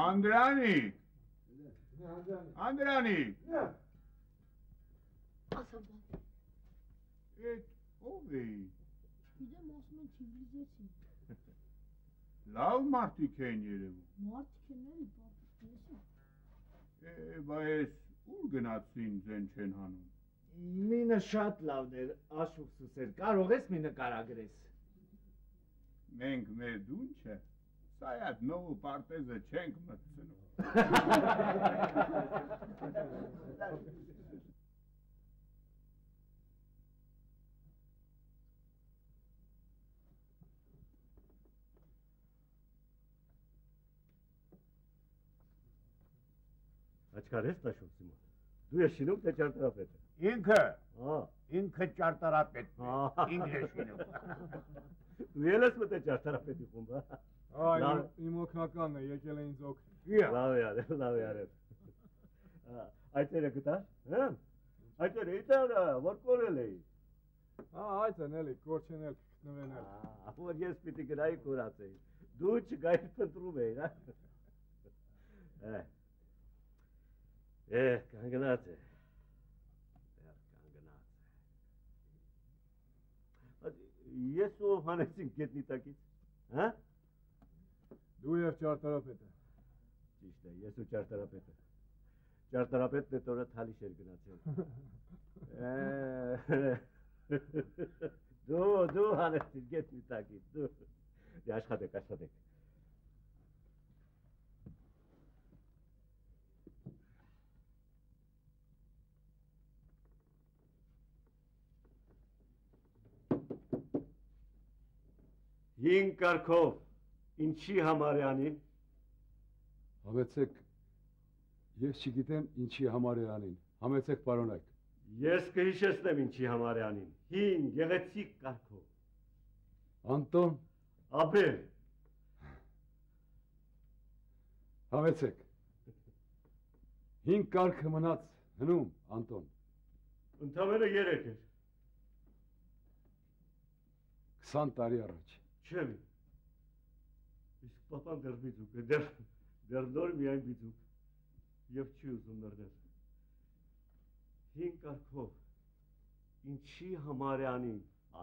Անդրանիկ։ Անդրանիկ։ Ասա բան։ Էդ ով է։ Գիտեմ ասում են թիվլիզեցին։ Լավ մարդիկ են երևում։ Մարդիկ են էլի, պապիկ, Բայց ուր գնացին ձեն չեն հանում։ Մինը շատ լավն էր, աշուկ սուսեր, կարող ես մի նկարագրես։ Մենք մեր դունչը սայատ նովու պարտեզը չենք մտցնում։ Աչքար ես տաշում Սիմոն, դու ես շինում թե ճարտարապետը։ Ինքը ճարտարապետն է, ինքն է շինում։ Դու ել ես մտե ճարտարապետի խումբը։ Իմ օգնականն է, եկել է ինձ օգնել։ Լավ է արել։ Այդերը գտար, հա։ Այդերը իտար, որ կորել էի։ Այդն էլի, կորչեն էլ կգտնվեն էլ։ Որ ես պիտի գրայի կորացեի։ Դու չգայր փնտրում էիր, հա։ Կանգնած է։ Ես ով հանեցինք գետնի տակից, հա։ Դու և ճարտարապետը։ Ճիշտ է, ես ու ճարտարապետը։ Ճարտարապետն էդ օրը թալիշ էր գնացել։ Դու հանեցիր գետնի տակից, դու։ Աշխատեք։ Հին կարգով, ինչի համար է անին։ Համեցեք, ես չգիտեմ ինչի համար է անին, համեցեք պարոնայք։ Ես կհիշեցնեմ ինչի համար է անին, հին, գեղեցիկ կարգով։ Անտոն։ Աբել։ Համեցեք։ Հին կարգը մնաց հնում, Անտոն։ Ընդամենը 3 էր։ 20 տարի առաջ։ Չեմ, իսկ պապան դեռ բիծուկ է, դեռ նոր միայն բիծուկ, և չի ուզում նրնել։ Հին կարգով, ինչի համար է անի,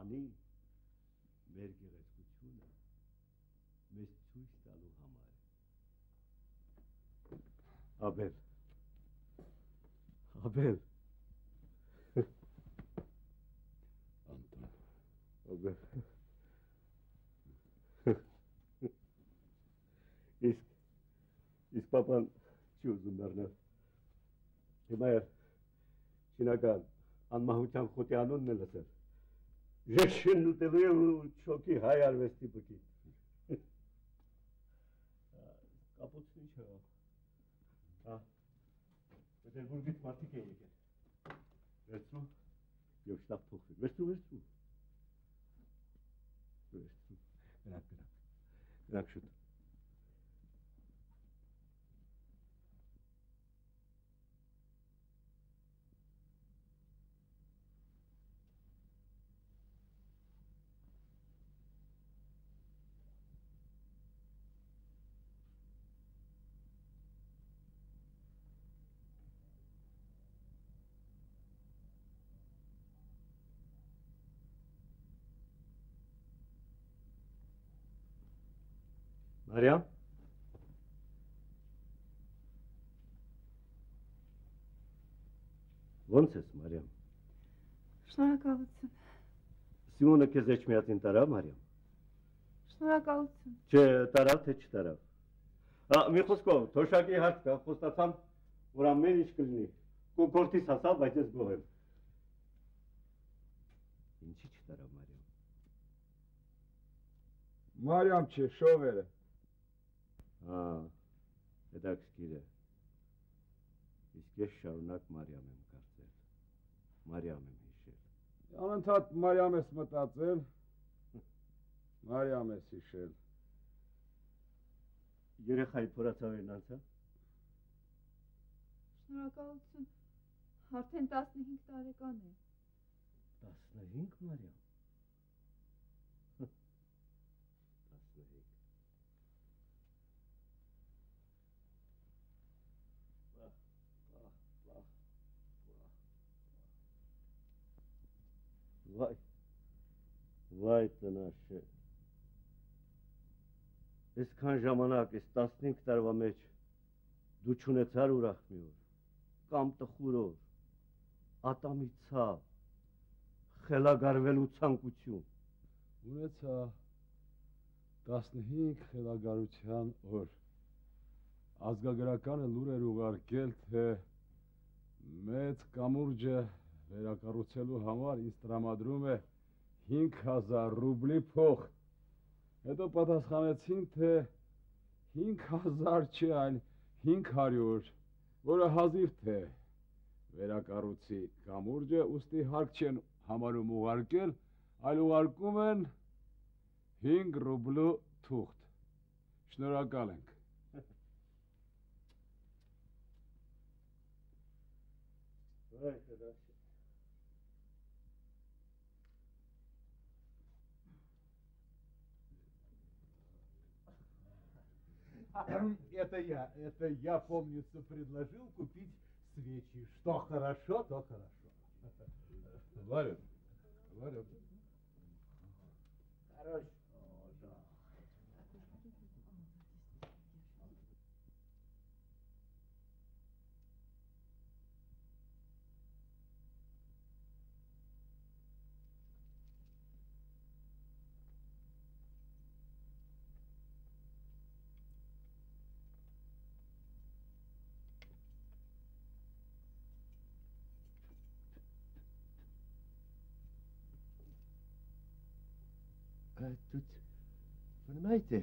մեր գեղեցկությունը, մեզ ցույց տալու համար է։ Աբել։ Անտոն։ Աբել։ Իսկ պապան չի ուզում նռնել։ Հիմա էր շինական անմահության խոտի անունն է լսել։ Ժեշինն ուտելու է ու չոքի հայ արվեստի բկի։ Կապուցն ինչ է։ Պետերբուրգից մարդիկ են եկել։ Վերցրու և շտապ փոխվի։ Վերցրու։ Գնանք շուտ։ Մարիամ։ Ոնց ես, Մարիամ։ Շնորհակալություն։ Սիմոնը քեզ էջմիածին տարավ, Մարիամ։ Շնորհակալություն։ Չէ, տարավ թե չտարավ։ Մի խոսքով, թոշակի հարց կա, խոստացամ, որ ամեն ինչ կլինի։ Կոկորտիս հասավ, բայց ես գոհ եմ։ Ինչի չտարավ, Մարիամ։ Մարիամ չէ, շովերը։ Հետաքրքիր է։ Իսկ ես շարունակ Մարիամ եմ կարծել, Մարիամ եմ հիշել։ Անընդհատ Մարիամ ես մտածել, Մարիամ ես հիշել։ Երեխայի փորացավերն անցա։ Շնորհակալություն, արդեն 15 տարեկան է։ 15, Մարիամ։ 15։ Վայ տնաշե։ Այսքան ժամանակ, այս 15 տարվա մեջ դու չունեցար ուրախ մի օր, կամ տխուր օր, ատամի ցավ, խելագարվելու ցանկություն։ Ունեցա 15 խելագարության օր։ Ազգագրականը լուր էր ուղարկել, թե մեծ կամուրջը վերակառուցելու համար ինձ տրամադրում է 5000 ռուբլի փող։ Հետո պատասխանեցին, թե 5000 չէ, այլ 500, որը հազիվ թե վերակառուցի կամուրջը, ուստի հարկ չեն համարում ուղարկել, այլ ուղարկում են 5 ռուբլու թուղթ։ Շնորհակալ ենք։ Это я, помнится, предложил купить свечи. Что хорошо, то хорошо. Варя. Хорошо. Тут, понимаете,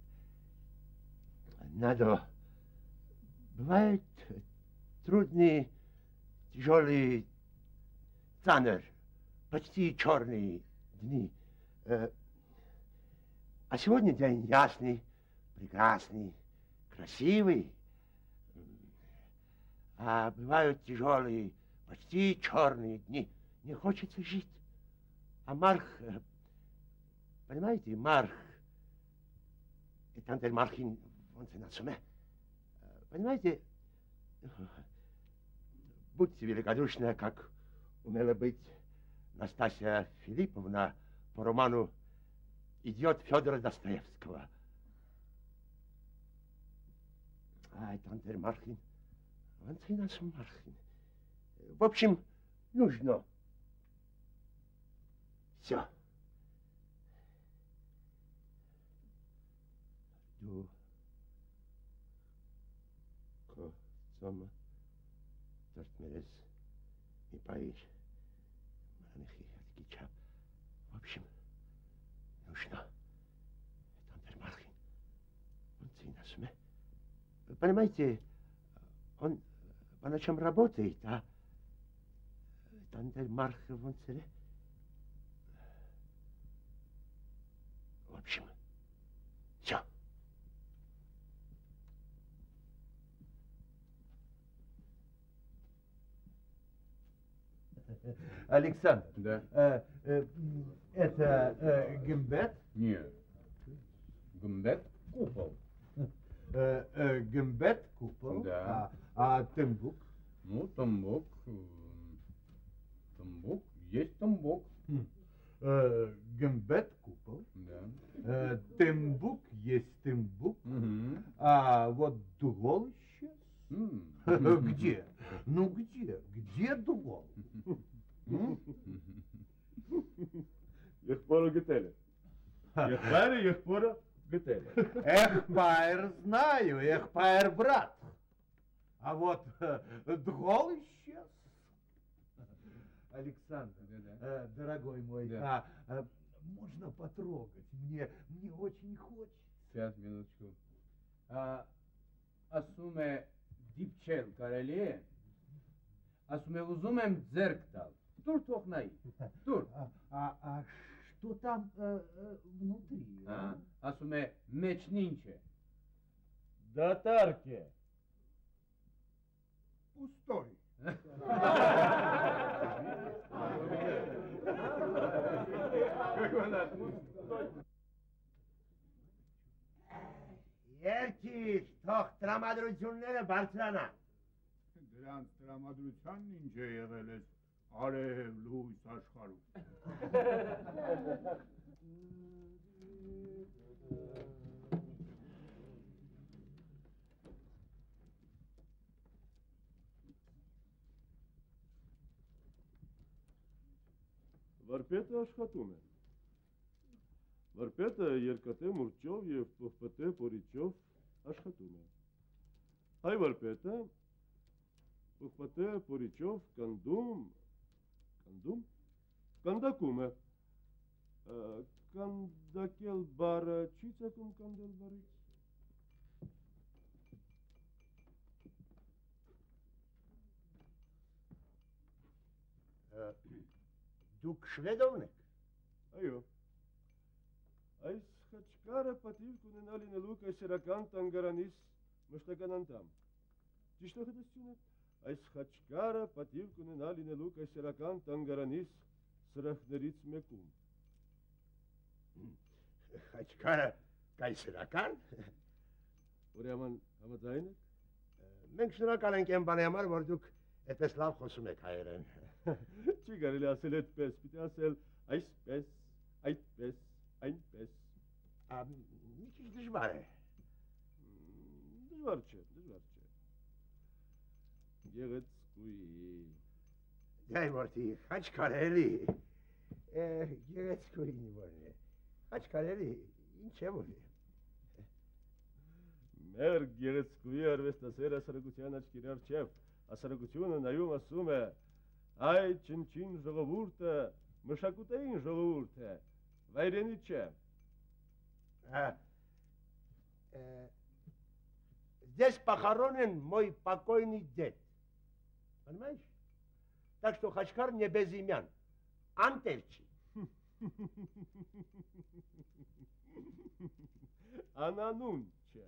надо... Бывают трудные, тяжелые цанер, почти черные дни. А сегодня день ясный, прекрасный, красивый. А бывают тяжелые, почти черные дни. Не хочется жить. А Марх... Понимаете, Марх и Тантель Мархин, он на суме. Понимаете, будьте великодушны, как умела быть Настасья Филипповна по роману «Идиот» Федора Достоевского. А Тантель Мархин, он на суме Мархин. В общем, нужно все. Du Sommer, dass mir das не поешь. В общем, нужно. Тантель Мархин, он на суме. Понимаете, он по ночам работает, а Тантель Мархин, он целе. В общем, все. Александр, Да. Это гимбет? Нет. Гумбет купол. Гимбет купол. Да. А тымбук? Ну, тамбук. Тамбук. Есть тамбук. Гимбет купол. Да. Тымбук есть тымбук. Угу. А вот дугол исчез. Где? Ну где? Где дугол? Եղբորը գտել է։ Եղբայրը եղբորը գտել է։ Эхпайр знаю, эхпайр брат. А вот дугол исчез. Александр, дорогой мой, можно потрогать? Мне очень хочется. Сейчас, минуточку. Ասում է դիպչել կարելի է, ասում է ուզում եմ ձեռք տալ, դուր թողնայի, դուր։ А что там внутри? Ասում է մեջն ինչ է։ Դատարկ է։ Пустой. Երկիր, թող տրամադրությունները բարձրանա։ Դրանց տրամադրությանն ինչ է եղել ես արև լույս աշխարհում։ Վարպետը աշխատում է։ Վարպետը երկաթե մուրճով և պղպտե պորիչով աշխատում է։ Հայ վարպետը պղպտե պորիչով կանդակում է։ Կանդակել բարը չի ծակում կանդել բարից։ Դուք շվեդովն եք։ Այո։ Այս խաչկարը պատիվ կունենա լինելու կայսերական տանգարանիս մշտական անդամ։ Ճիշտ նախադասություն է։ Այս խաչկարը պատիվ կունենա լինելու կայսերական տանգարանիս սրահներից մեկում։ Խաչկարը կայսերական։ Ուրեմն համաձայն եք։ Մենք շնորհակալ ենք այն բանի համար, որ դուք այդպես լավ խոսում եք հայերեն։ Չի կարելի ասել այդպես, պիտի ասել այսպես, այդպես, այնպես։ Մի քիչ դժվար է։ Դժվար չէ։ Գեղեցկուի։ Դայ որդի, խաչքարերի։ Գեղեցկուին որն է։ Խաչքարերի, ինչ է որ։ Մեր գեղեցկուի արվեստասեր հասարակության աչքերի առջև հասարակությունը նայում ասում է. այ չնչին ժողովուրդը մշակութային ժողովուրդ է, վայրենի չէ։ Здесь похоронен мой покойный дед. Понимаешь? Так что Хачкар не безымян. Антельчи. Անանուն չէ։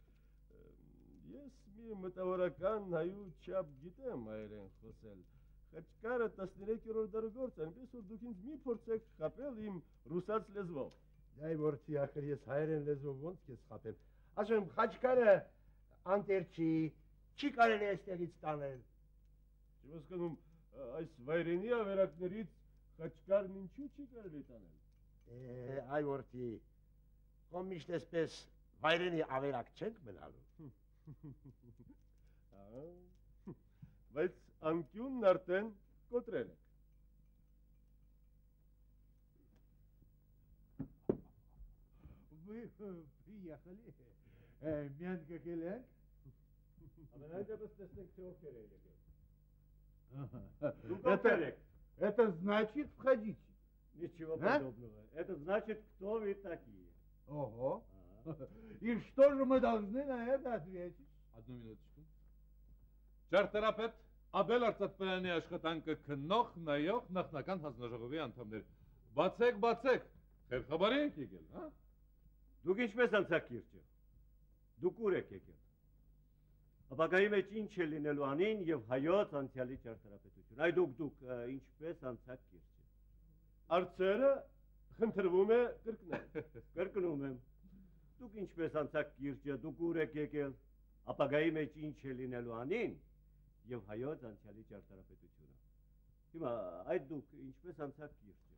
Ես մի մտավորական հայու չափ գիտեմ հայերեն խոսել։ Խաչկարը 13-րդ դարուգործ, այնպես որ դուք ինձ մի փորձեք խաբել իմ ռուսաց լեզվով։ Դայ որդի, ախր ես հայերեն լեզվով ոնց կես խաբեմ։ Ասում եմ, Խաչկարը անտերչի, չի կարելի այստեղից տանել։ Չեմ հասկանում, այս վայրենի ավերակներից Խաչկարն ինչու չի կարելի տանել։ Այ որդի, կոմ միշտ էսպես վայրենի ավերակ չենք մնալու։ Բայց անկյունն արդեն կոտրել եք։ Вы приехали. Мян какой лек? Ամենայնպես տեսնենք, թե ովքեր են եկել։ Это значит входите. Ничего подобного. Это значит, кто вы такие. Ого. И что же мы должны на это ответить? Одну минуточку. Ճարտարապետ Աբել Արծաթպյանի աշխատանքը քննող, նայող նախնական հանձնաժողովի անդամներ։ Բացեք, խելքաբարի եք եկել, հա? Դուք ինչպես անցաք կիրճը։ Դուք ուր եք եկել։ Ապագայի մեջ ինչ է լինելու անին եւ հայոց անցյալի ճարտարապետություն։ Այ դուք ինչպես անցաք կիրճը։ Արծերը խնդրվում է կրկնել։ Կրկնում եմ։ Դուք ինչպես անցաք կիրճը, դուք ուր եք եկել։ Ապագայի մեջ ինչ է լինելու անին եւ հայոց անցյալի ճարտարապետությունը։ Հիմա այդ դուք ինչպես անցաք կիրճը։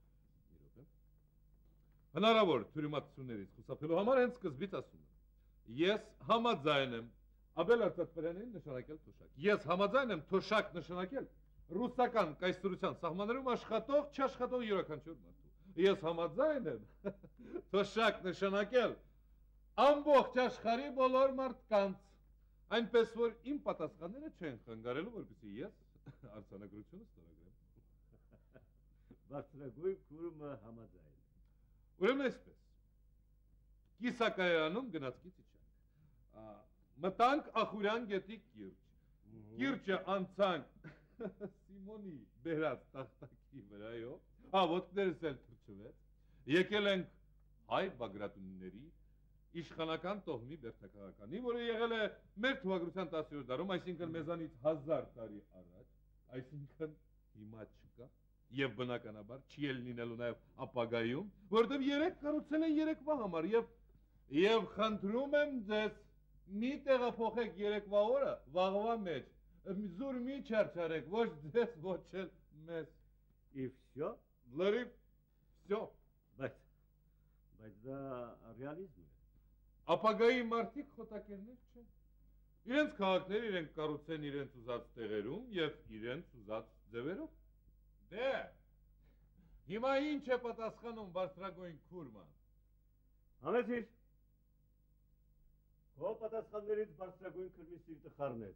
Հնարավոր թյուրիմացություններից խուսափելու համար հենց սկզբից ասում եմ։ Ես համաձայն եմ Աբել Արծաթպյանին նշանակել թոշակ։ Ես համաձայն եմ թոշակ նշանակել ռուսական կայսրության սահմաններում աշխատող, չաշխատող յուրաքանչյուր մարդու։ Ես համաձայն եմ թոշակ նշանակել ամբողջ աշխարհի բոլոր մարդկանց։ Այնպես որ իմ պատասխանները չեն խանգարելու, որպեսզի ես արձանագրությունը ստորագրեմ։ Բարձրագույն քուրմը համաձայն։ Ուրեմն այսպես։ Կիսակայանում գնացքից իջանք։ Մտանք Ախուրյան գետի կիրճ։ Կիրճը անցանք Սիմոնի բերած տախտակի վրայով։ Ոտքներս էլ թրջվեց։ Եկել ենք հայ Բագրատունիների իշխանական տոհմի բերդաքաղաքանի, որը եղել է մեր թվագրության 10-րդ դարում, այսինքն մեզանից 1000 տարի առաջ, այսինքն հիմա չկա, եւ բնականաբար չի էլ լինելու նաեւ ապագայում, որովհետեւ երեք կառուցել են երեկվա համար եւ խնդրում եմ ձեզ մի տեղափոխեք երեկվա օրը վաղվա մեջ, զուր մի չարչարեք, ոչ ձեզ, ոչ էլ մեզ։ И всё? Լրիվ Всё։ Բայց դա ռեալիզմ է։ Ապագայի մարդիկ խոտակերներ չեն։ Իրենց քաղաքները իրենք կառուցեն իրենց ուզած տեղերում եւ իրենց ուզած ձևերով։ Դե, հիմա ինչ է պատասխանում բարձրագույն քուրման։ Համեցիր։ Քո պատասխաններից բարձրագույն քրմի սիրտը խառնեց։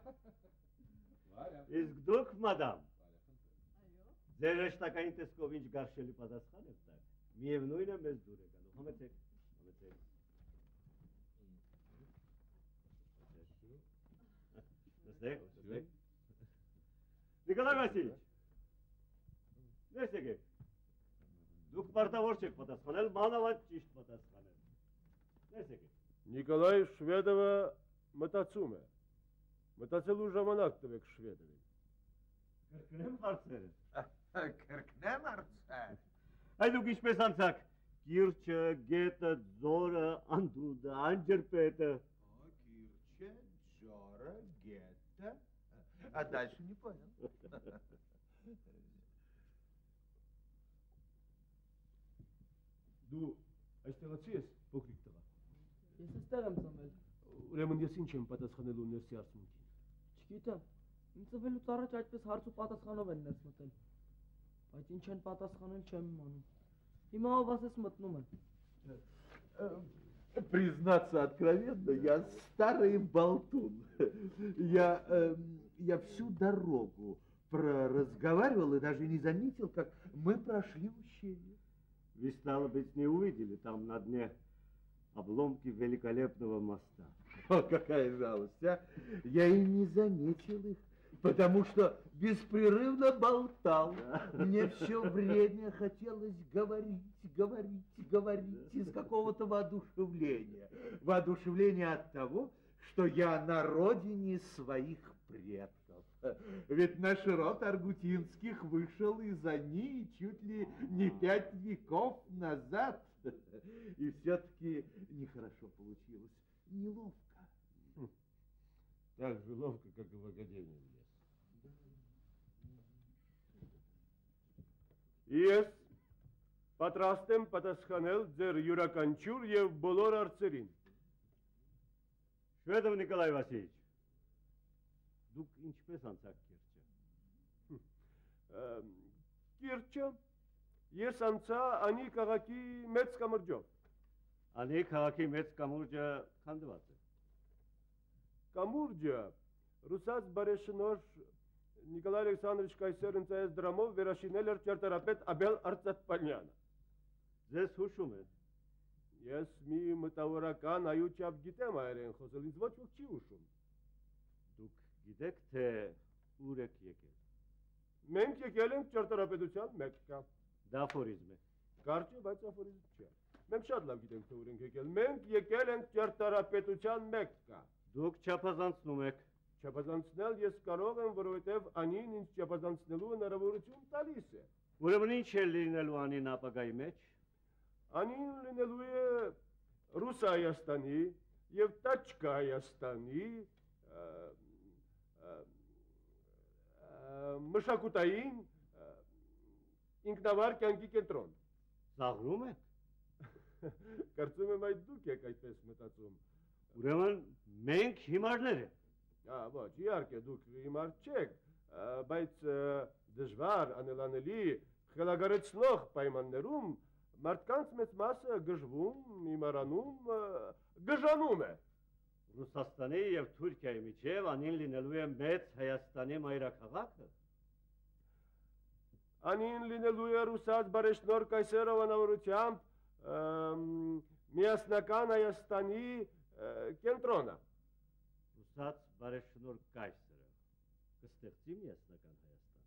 Իսկ դուք, մադամ, ձեր հեշտակային տեսքով ինչ գարշելի պատասխան եք տակ, միևնույն է մեզ դուր է գալու։ Համեցեք, համեցեք։ Նստեք, նստեք։ Նիկոլայ Վասիլիչ, ներս եկեք։ Դուք պարտավոր չեք պատասխանել, մանավանդ ճիշտ պատասխանել։ Ներս եկեք։ Նիկոլայ Շվեդովը մտածում է։ Մտածելու ժամանակ տվեք Շվեդովին։ Կրկնեմ հարցերը։ Կրկնեմ հարցեր։ Այ դուք ինչպես անցաք, կիրճը, գետը, ձորը, անդունդը, անջրպետը։ Кирче, Джора, Гетта. А дальше не понял. Դու այստեղացի ես, փոքրիկ տղա։ Ես այստեղ եմ ծնվել։ Ուրեմն ես ինչ եմ պատասխանելու ներսի արցունքին։ Չգիտեմ։ Ինձ ծնվելուց առաջ այդպես հարց ու պատասխանով են ներս մտել։ Բայց ինչ են պատասխանել չեմ իմանում։ Հիմա ով ասես մտնում են։ Признаться откровенно, я старый болтун. Я всю дорогу разговаривал и даже не заметил, как мы прошли ущелье. Вы, стало быть, не увидели там на дне обломки великолепного моста. О, какая жалость, а! Я и не заметил их, потому что беспрерывно болтал. Мне все время хотелось говорить из какого-то воодушевления. Воодушевление от того, что я на родине своих предков. Ведь наш род Аргутинских вышел из Они чуть ли не 5 веков назад. И все-таки нехорошо получилось, неловко. Так же ловко, как и в академии лес. Ես պատրաստ եմ պատասխանել ձեր յուրաքանչյուր եւ բոլոր հարցերին։ Շվեդով Նիկոլայ Վասիլիչ, դուք ինչպես անցաք Կիրճը։ Կիրճը ես անցա Անի քաղաքի մեծ կամուրջով։ Անի քաղաքի մեծ կամուրջը քանդված է։ Կամուրջը ռուսաց բարեշնոր Նիկոլայ Ալեքսանդրիչ Կայսեր ընծայեց դրամով վերաշինել էր ճարտարապետ Աբել Արծաթպանյանը։ Ձեզ հուշում է։ Ես մի մտավորական այու չափ գիտեմ այրեն խոսել, ինձ ոչ ոք չի հուշում։ Դուք գիտեք, թե ուր եք եկել։ Մենք եկել ենք ճարտարապետության Մեքքա։ Դա աֆորիզմ է։ Կարճ է, բայց աֆորիզմ չէ։ Մենք շատ լավ գիտենք, թե ուր ենք եկել։ Մենք եկել ենք ճարտարապետության Մեքքա։ Դուք չափազանցնում եք։ Չափազանցնել ես կարող եմ, որովհետև Անին ինձ չափազանցնելու հնարավորություն տալիս է։ Ուրեմն ինչ է լինելու Անին ապագայի մեջ։ Անին լինելու է Ռուս Հայաստանի եւ Տաչկա Հայաստանի մշակութային ինքնավար կյանքի կենտրոն։ Զաղրում եք։ Կարծում եմ այդ դուք եք այդպես մտածում։ Ուրեմն մենք հիմարներ ենք։ Ոչ, իհարկե դուք հիմար չեք, բայց դժվար անելանելի խելագարեցնող պայմաններում մարդկանց մեծ մասը գժվում, հիմարանում, գժանում է։ Ռուսաստանի եւ Թուրքիայի միջև Անին լինելու է մեծ Հայաստանի մայրաքաղաքը։ Անին լինելու է ռուսաց բարեշնոր Կայսերով անավորությամբ միասնական Հայաստանի կենտրոնը։ Ռուսաց բարեշնոր Կայսերը կստեղծի միասնական Հայաստան։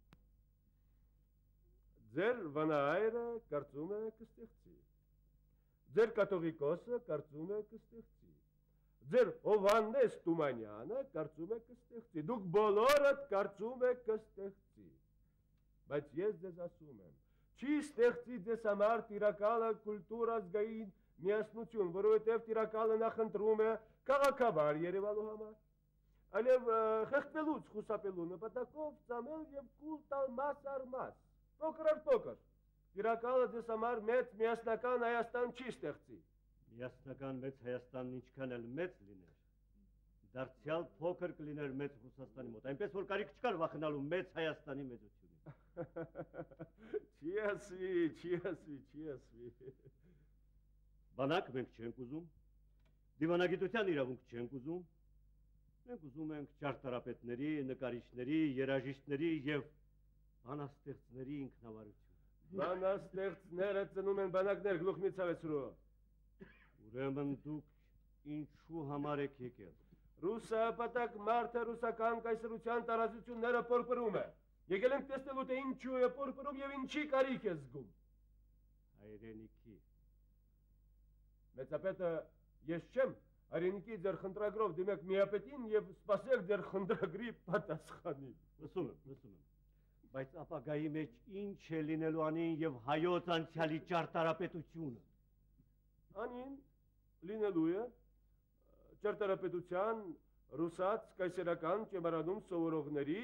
Ձեր վանահայրը կարծում է կստեղծի։ Ձեր կաթողիկոսը կարծում է կստեղծի։ Ձեր Հովհաննես Թումանյանը կարծում է կստեղծի։ Դուք բոլորդ կարծում եք կստեղծի։ Բայց ես ձեզ ասում եմ, չի ստեղծի ձեզ համար տիրակալը կուլտուր ազգային միասնություն, որովհետև տիրակալը նախընտրում է քաղաքավար երևալու համար, այլև խեղդվելուց խուսափելու նպատակով ծամել եւ կուլ տալ մաս առ մաս, փոքր առ փոքր, Տիրակալը ձեզ համար մեծ միասնական Հայաստան չի ստեղծի։ Միասնական մեծ Հայաստանն ինչքան էլ մեծ լիներ, դարձյալ փոքր կլիներ մեծ Ռուսաստանի մոտ, այնպես որ կարիք չկար վախենալու մեծ Հայաստանի մեծությունից։ Չի ասվի։ Բանակ մենք չենք ուզում, դիվանագիտության իրավունք չենք ուզում, մենք ուզում ենք ճարտարապետների, նկարիչների, երաժիշտների և բանաստեղծների ինքնավարություն։ Բանաստեղծները ծնում են բանակներ, գլուխ մի ցավեցրու։ Ուրեմն դուք ինչու համար եք եկել։ Ռուսապատակ մարդը ռուսական կայսրության տարածությունները պորպրում է։ Եկել ենք տեսնելու, թե ինչու է պորպրում և ինչի կարիք է զգում։ Հայրենիքի։ Մեծապետը ես չեմ, հայրենիքի ձեր խնդրագրով դիմեք միապետին և սպասեք ձեր խնդրագրի պատասխանին։ Լսում եմ, բայց ապագայի մեջ ինչ է լինելու անին և հայոց անցյալի ճարտարապետությունը։ Անին լինելու է ճարտարապետության ռուսաց կայսերական ճեմարանում սովորողների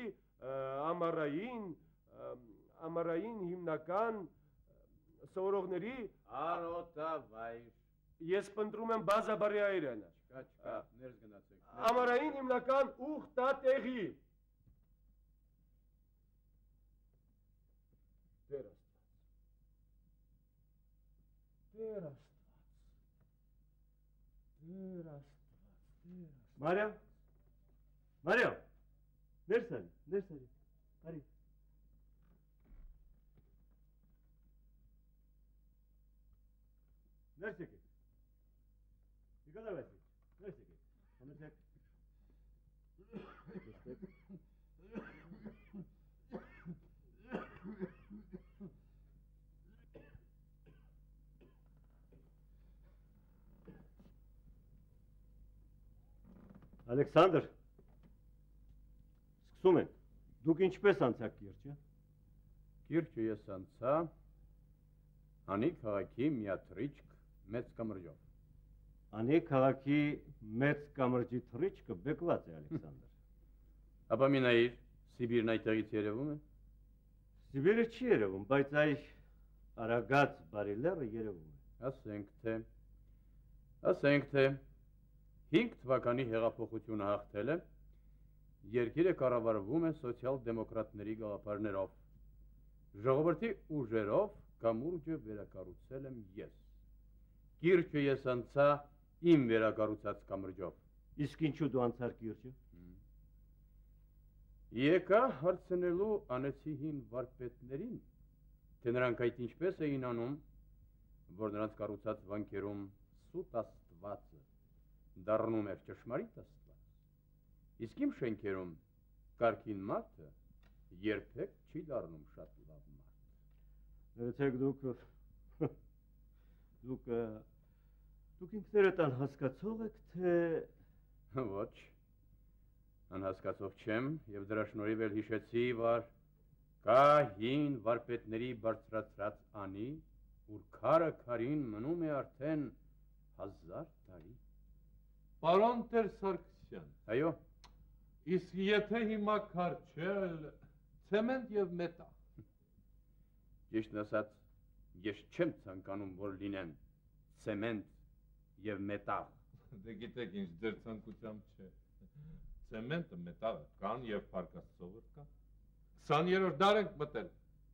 ամառային հիմնական սովորողների Արոտավայր։ Ես պնդրում եմ բազաբարի այրենը։ Չկա, ներս գնացեք։ Ամառային հիմնական ուխտատեղի։ Տեր Աստված։ Մարիամ, ներս արի, արի։ Ներս եկեք, Նիկոլայ Վասիլիչ, ներս եկեք, համեցեք, Ալեքսանդր, սկսում ենք, դուք ինչպես անցաք Կիրճը։ Կիրճը ես անցա, անի քաղաքի միաթրիչք մեծ կամրջով։ Անի քաղաքի մեծ կամրջի թրիչքը բեկված է, Ալեքսանդր։ Ապա մի նայիր, Սիբիրն այդտեղից երևում է։ Սիբիրը չի երևում, բայց այ Արագած բարի լեռը երևում է։ Ասենք թե 5 թվականի հեղափոխությունը հաղթել է, երկիրը կառավարվում է սոցիալ-դեմոկրատների գաղափարներով։ Ժողովրդի ուժերով կամուրջը վերակառուցել եմ ես։ Կիրճը ես անցա իմ վերակառուցած կամրջով։ Իսկ ինչու դու անցար Կիրճը։ Եկա հարցնելու անեցի հին վարպետներին, թե նրանք այդ ինչպես էին անում, որ նրանց կառուցած վանքերում սուտ Աստվածը դառնում էր ճշմարիտ Աստված, իսկ իմ շենքերում կարգին մարդը երբեք չի դառնում շատ լավ մարդ։ Ներեցեք դուք ինքներդ անհասկացող եք, թե… Ոչ, անհասկացող չեմ և դրա շնորհիվ էլ հիշեցի, որ կա հին վարպետների բարձրացրած անի, ուր քարը քարին մնում է արդեն 1000 տարի։ Պարոն Տեր Սարգսյան։ Այո։ Իսկ եթե հիմա քար չել, ցեմենտ և մետաղ։ Ճիշտն ասած, ես չեմ ցանկանում, որ լինեն ցեմենտ և մետաղ։ Դե գիտեք ինչ, ձեր ցանկությամբ չէ։ Ցեմենտը, մետաղը կան և փառքաստով կան։ 20-րդ դար ենք մտել։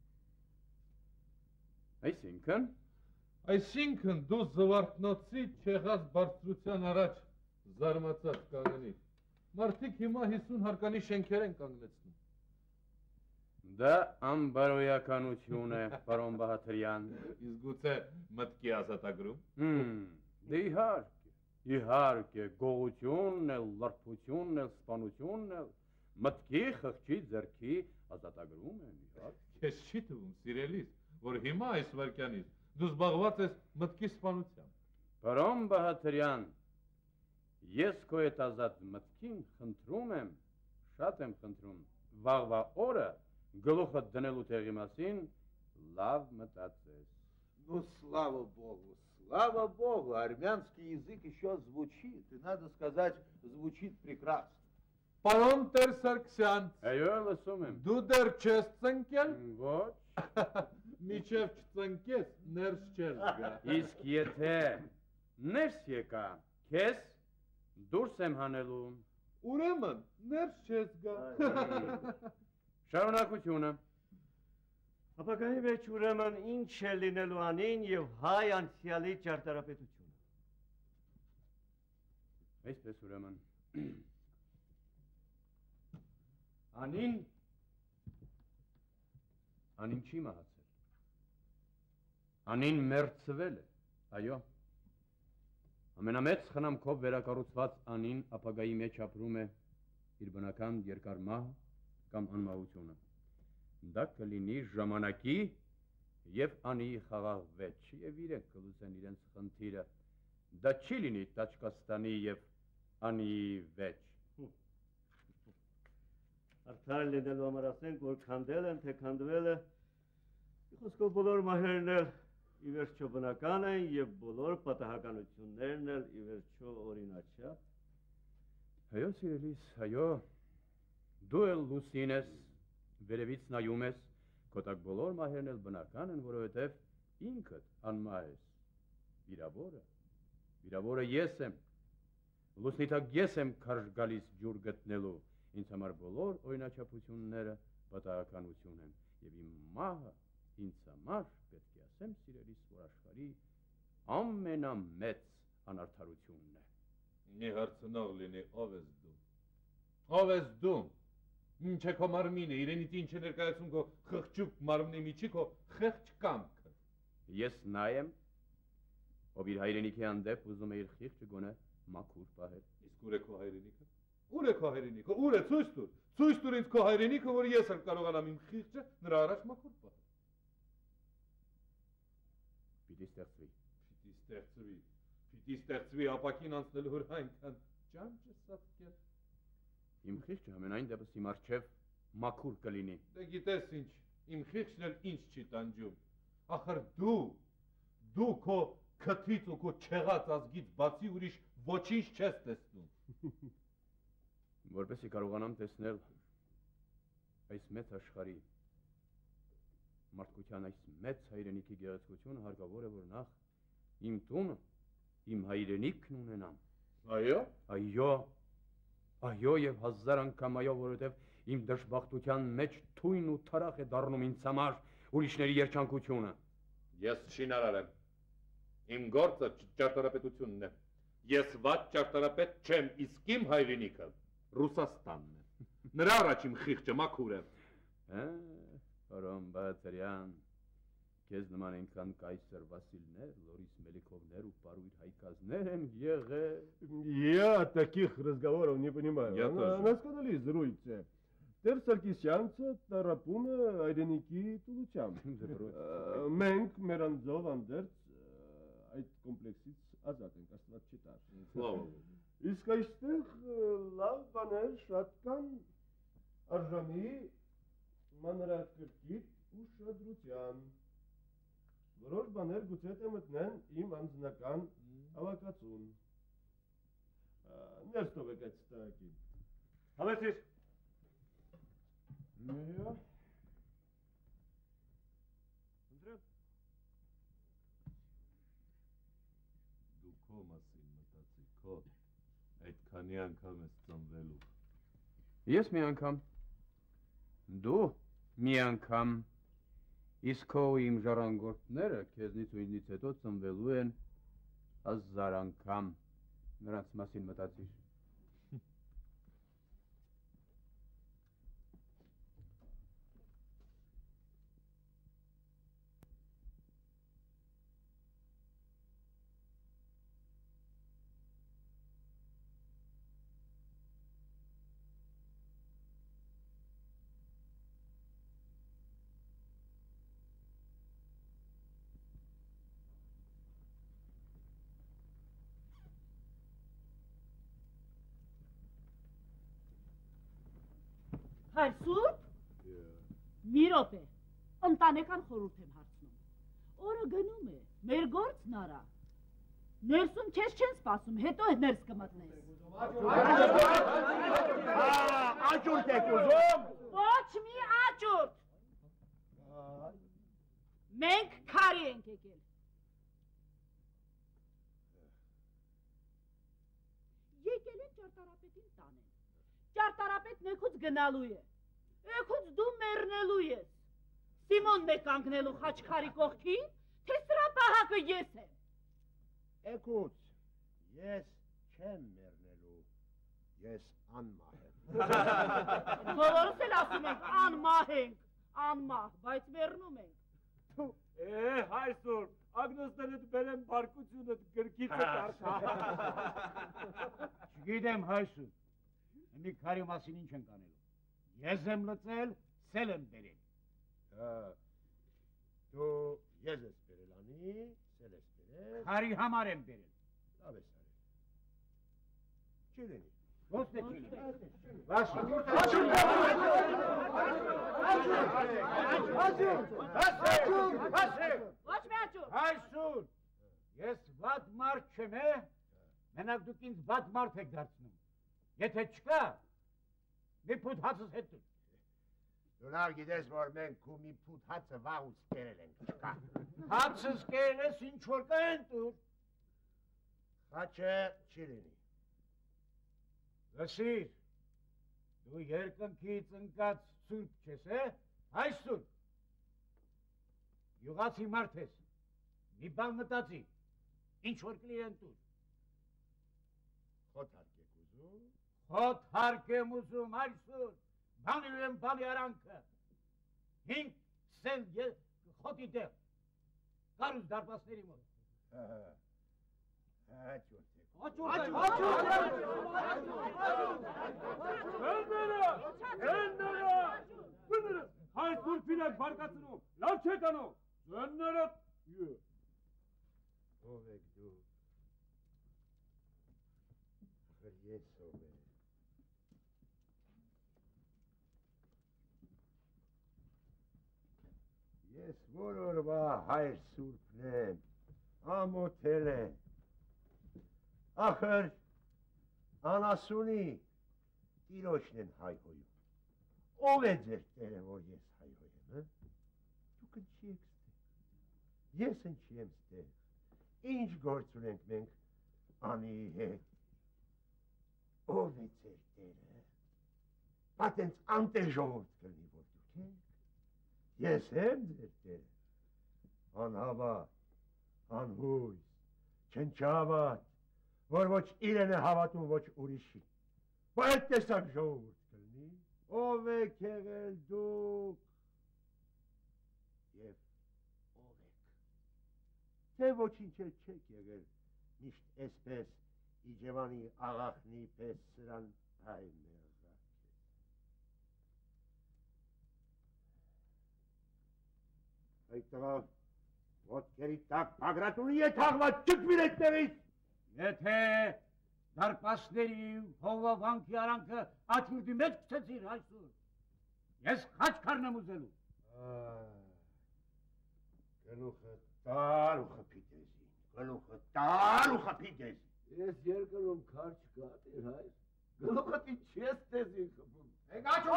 Այսինքն դու զվարթնոցի չեղած բարձրության առաջ զարմացած կանգնիր։ Մարդիկ հիմա 50 հարկանի շենքեր են կանգնեցնում։ Դա անբարոյականություն է, պարոն Բահաթրյան։ Իսկ գուցե մտքի ազատագրում։ Դե իհարկե, գողությունն էլ, լրբությունն էլ, սպանությունն էլ, մտքի, խղճի, ձեռքի ազատագրում են, իհարկե։ Քեզ չի թվում, սիրելիս, որ հիմա այս վայրկյանից դու զբաղված ես մտքի սպանությամբ։ Պարոն Բահաթրյան, ես քո այդ ազատ մտքին խնդրում եմ, շատ եմ խնդրում, վաղվա օրը գլուխը դնելու տեղի մասին լավ мտածես. Ну, слава Богу, армянский язык еще звучит, и, надо сказать, звучит прекрасно. Պարոն Տեր Սարգսյան, Այո, լսում եմ. դու դեռ չես ծնկել։ Ոչ, Միջև չծնկես, ներս չես գա։ Իսկ եթե ներս եկա, քեզ դուրս եմ հանելու։ Ուրեմն, ներս չես գա։ Շարունակությունը։ Ապագայի մեջ ուրեմն ինչ է լինելու անին եւ հայ անցյալի ճարտարապետությունը։ Այսպես ուրեմն։ Անին չի մահացել։ Անին մեռցվել է, այո։ Ամենամեծ խնամքով վերակառուցված անին ապագայի մեջ ապրում է իր բնական երկար մահը կամ անմահությունը։ Դա կլինի ժամանակի եւ անի խաղաղ վեճ եւ իրենք կլուծեն իրենց խնդիրը։ Դա չի լինի Տաճկաստանի եւ անի վեճ։ Արդար լինելու համար ասենք, որ քանդել են, թե քանդվել է, խոսքով բոլոր մահերն էլ ի վերջո բնական են եւ բոլոր պատահականություններն էլ ի վերջո օրինաչափ։ Այո, սիրելիս, այո, դու էլ լուսին ես, վերևից նայում ես, քո տակ բոլոր մահերն էլ բնական են, որովհետև ինքդ անմահ ես, վիրավորը ես եմ, լուսնի տակ ես եմ քարշ գալիս ջուր գտնելու, ինձ համար բոլոր օրինաչափությունները պատահականություն են, եւ իմ մահը ինձ համար պետք է ասեմ, սիրելիս, որ աշխարհի ամենամեծ անարդարությունն է։ Մի հարցնող լինի, ով ես դու։ Ով ես դու։ Ինչ է քո մարմինը, իրենից ինչ է ներկայացում քո խղճուկ մարմնի միջի քո խեղճ կամքը։ Ես նա եմ, ով իր հայրենիքի հանդեպ ուզում է իր խիղճը գոնե մաքուր պահել։ Իսկ ուր է քո հայրենիքը։ Ուր է քո հայրենիքը, ուր է, ցույց տուր ինձ քո հայրենիքը, որ ես էլ կարողանամ իմ խիղճը նրա առաջ մաքուր պահել։ Պիտի ստեղծվի ապակին անցնելու հոր այնքան ճանճ է սատկել։ Իմ խիղճը ամենայն դեպս իմ առջև մաքուր կլինի։ Դե գիտես ինչ, իմ խիղճն էլ ինչ չի տանջում։ Ախր դու քո քթից ու քո չեղած ազգից բացի ուրիշ ոչինչ չես տեսնում։ Որպեսզի կարողանամ տեսնել այս մեծ աշխարհի մարդկության այս մեծ հայրենիքի գեղեցկությունը, հարկավոր է որ նախ իմ տունը, իմ հայրենիքն ունենամ։ Այո։ Այո եւ հազար անգամ այո, որովհետեւ իմ դժբախտության մեջ թույն ու թարախ է դառնում ինձ համար ուրիշների երջանկությունը։ Ես շինարար եմ։ Իմ գործը ճարտարապետությունն է։ Ես վատ ճարտարապետ չեմ, իսկ իմ հայրենիքը Ռուսաստանն է։ Նրա առաջ իմ խիղճը մաքուր է։ Պարոն Բաղդասարյան, քեզ նման այնքան կայսեր Վասիլներ, Լորիս Մելիքովներ ու Паруир Հայկազներ են եղել։ Я таких разговоров не понимаю. Она сказали զրույց է։ Տեր Սարգսյանցը տարապում է հայրենիքի տուլությամբ։ Մենք մեր անձով անդերձ այդ կոմպլեքսից ազատ ենք, Աստված չտար։ Սլավա։ Իսկ այստեղ լավ բաներ շատ կան արժանի մանրակրկիտ ուշադրության։ Որոշ բաներ գուցե թե մտնեն իմ անձնական հավաքածուն։ Ներս տվեք այդ ստակին։ Հավեցիր։ Այո։ Ընտրեմ։ Դու քո մասին մտածի, քո այդքանի անգամ ես ծնվելու։ Ես մի անգամ, դու մի անգամ, իսկ քո իմ ժառանգորդները քեզնից ու ինձնից հետո ծնվելու են 1000 անգամ, նրանց մասին մտածիր։ Հայր Սուրբ, մի րոպե, ընտանեկան խորհուրդ եմ հարցնում։ Օրը գնում է, մեր գործն արա։ Ներսում քեզ չեն սպասում, հետո ներս կմտնես։ Աճուրդ եք ուզում։ Ոչ մի աճուրդ։ Մենք քարի ենք եկել։ Եկել են ճարտարապետին տանեն։ Ճարտարապետն էքուց գնալու է։ Էքուց դու մեռնելու ես։ Սիմոնն է կանգնելու խաչքարի կողքին, թե սրա պահակը ես եմ։ Էկուց, ես չեմ մեռնելու, ես անմահ եմ։ Բոլորս էլ ասում ենք անմահ ենք, անմահ, բայց մեռնում ենք։ Հայսուր, ագնոստերդ բերեմ բարկությունըդ գրքիցը կարդա։ Չգիտեմ Հայսուր, մի քարի մասին ինչ ենք անելու։ Ես եմ լծել, սել եմ բերել։ Դու ես ես բերել անի, սել ես բերել։ Քարի համար եմ բերել։ Լավ ես արել։ Չի լինի։ Ոնց է չի լինի։ Ոչ մի աճուր։ Հայսուր, ես վատ մարդ չեմ է, մենակ դուք ինձ վատ մարդ եք դարձնում։ Եթե չկա, մի պուտ հացս հետ դուք։ Դու լավ գիտես, որ մենք քու մի պուտ հացը վաղուց կերել ենք, չկա։ Հացս կերել ես ինչ որ կա են տուր։ Հաչը չի լինի։ Լսիր, դու երկնքից ընկած սուրբ չես, է, Հայսուր։ Յուղացի մարդ ես, մի բան մտածի, ինչ որ կլիրեն տուր։ Խոտ հարկ եք ուզում։ Խոտ հարկ եմ ուզում, Հայսուր, բանիլ եմ բանի արանքը, 5 սել խոտի դեղ, կարուս դարպասների մոտ։ Հաչորդ եք։ Հենները, Հայսուր պինակ բարկացնում, լավ չեք անում, հենները, Ով եք դու։ Ախր ես ով եմ։ Ես որորվա հայր սուրբն եմ, ամոթել եմ։ Ախր անասունի տիրոջն են հայհոյում։ Ով է ձեր տերը, որ ես հայհոյեմ, դուք ընչի եք ստեղ, ես ընչի եմ ստեղ, ինչ գործ ունենք մենք անի հետ, ով է ձեր տերը, պատենց անտեր ժողովուրդ կլնի, որ դուք եք, ես եմ ձեր տերը, անհավատ, անհույս, չնչավատ, որ ոչ իրեն է հավատում, ոչ ուրիշի, բա այդ տեսակ ժողովուրդ կլնի, ով եք եղել դուք և ով եք, թե ոչինչ էլ չեք եղել, միշտ էսպես իջևանի աղախնի պես սրան այ մեղրակ է։ Այդ տղավ, ոտքերի տակ պագրատունի է թաղված, ճկվիր այդ տեղից։ Եթե դարպասների հովավանքի արանքը աչուրդի մեջ կցեցիր, Հայսուր, ես խաչքարն եմ ուզելու։ Գլուխը տար ու խփի դեզին, գլուխը տար ու խփի դեզին։ Ես երկրում քար չկա, տեր հայր, գլուխդ ինչ ես դեզին խփում։ Եկ աչու,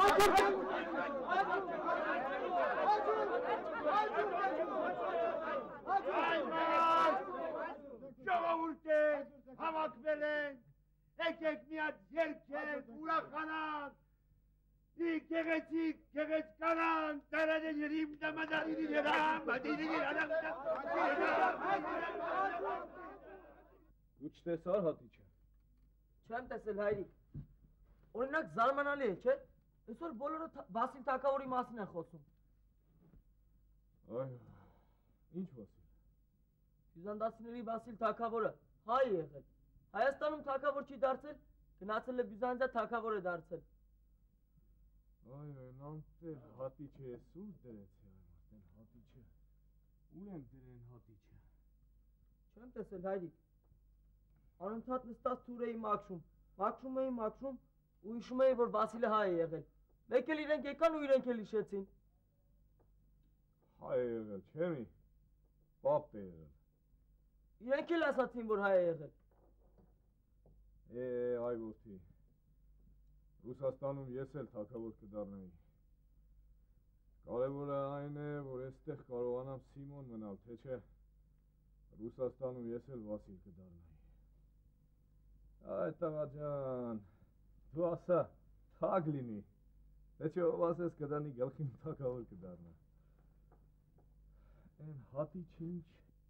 ժողովուրդ եք, հավաքվել ենք, եկեք միած երգենք, ուրախանանք, մի գեղեցիկ, գեղեցկանանք, տարադեներիմ դամադարիներամ, Դու չտեսար հատիչը։ Չեմ տեսել հայրիկ։ Օրինակ զարմանալի է, չէ՞։ Այսօր բոլորը Վասիլ Թագավորի մասին են խոսում։ Այ, ինչ Վասիլ։ Բյուզանդացիների Վասիլ Թագավորը հայ է եղել։ Հայաստանում թագավոր չի դարձել, գնացել է Բյուզանդիա թագավոր է դարձել։ Այ, նանտեր հատիչը ես ուր դրեցի, այ մարդեն հատիչը։ Ուր եմ դրեն հատիչը։ Չեմ տեսել հայրիկ։ Անընդհատ նստած թուր էի մաքրում, ու հիշում էի, որ Վասիլը հայ է եղել։ Մեկ էլ իրենք եկան ու իրենք էլ հիշեցին։ Հայ է եղել, չէ՞ մի, պապ է եղել։ Իրենք էլ ասացին, որ հայ է եղել։ Այ որդի, Ռուսաստանում ես էլ թագավոր կդառնայի։ կարևորը այն է, որ այստեղ կարողանամ Սիմոն մնալ, թե չէ Ռուսաստանում ես էլ Վասիլ կդառնայի։ Այ տղա ջան, դու ասա, թագ լինի, թե չէ ով ասես կդանի գլխին թագավոր կդառնա։ Այն հատիչ ինչ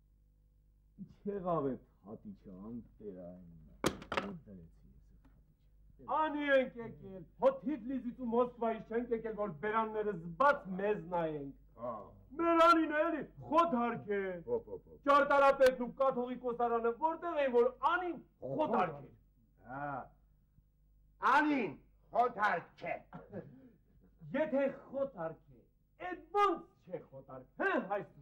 եղավ էդ հատիչը, անտեր այն, որ դրեցի ես էդ հատիչը։ Անի ենք եկել, հո Թիֆլիսից ու Մոսկվայից չենք եկել, որ բերանները զբաց մեզ նայենք։ Մեր անին էլի խոտ հարկ է։ Ճարտարապետն ու կաթողիկոսարանը որտեղ են, որ անին խոտ հարկ է։ Անին խոտ հարկ է։ Եթե խոտ հարկ է, էդ ոնց չէ խոտ հարկ, հե հայստու։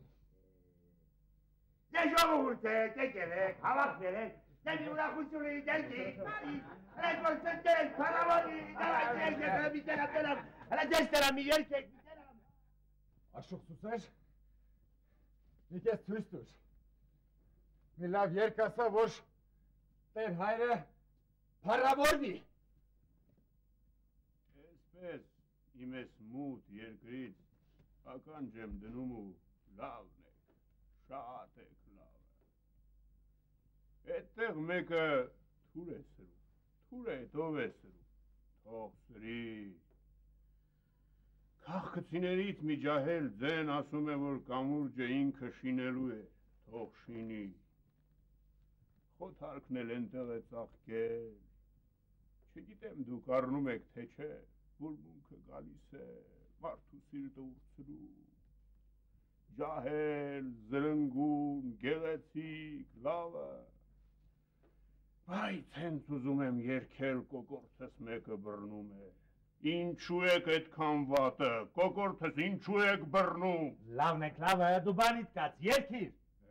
Դե ժողովուրդ եք, եկել եք, հավաքվել եք, դեպի ուրախություն դեպի, հենց որ ծնկել եք, փառավանի, դարակ եք, մի տեղատերամ, հլա ձեզ տերամ, մի երկ եք, մի տերամ։ Աշուխ սուսեր, մի կես թույս տուր, մի լավ երկ ասա, որ տեր հայրը փառավորվի։ Այսպես իմ ես մութ երկրից ականջ եմ դնում ու լավն եք, շատ եք լավ է։ Այդտեղ մեկը թուր է սրում, թուր է ով է սրում, թող սրի։ Քաղքցիներից մի ջահել ձեն ասում է, որ կամուրջը ինքը շինելու է, թող շինի։ Խոթարկն էլ ենտեղ է ծաղկել, չգիտեմ դուք առնում եք թե չէ, որ մունքը գալիս է, մարդու սիրտը ուրցրու, ջահել, զրնգուն, գեղեցիկ, լավը, բայց հենց ուզում եմ երկել կոկորդս մեկը բռնում է, ինչու եք այդքան վատը, կոկորդս ինչու եք բռնում։ Լավն եք լավը, դու բանիդ կաց, երկիր։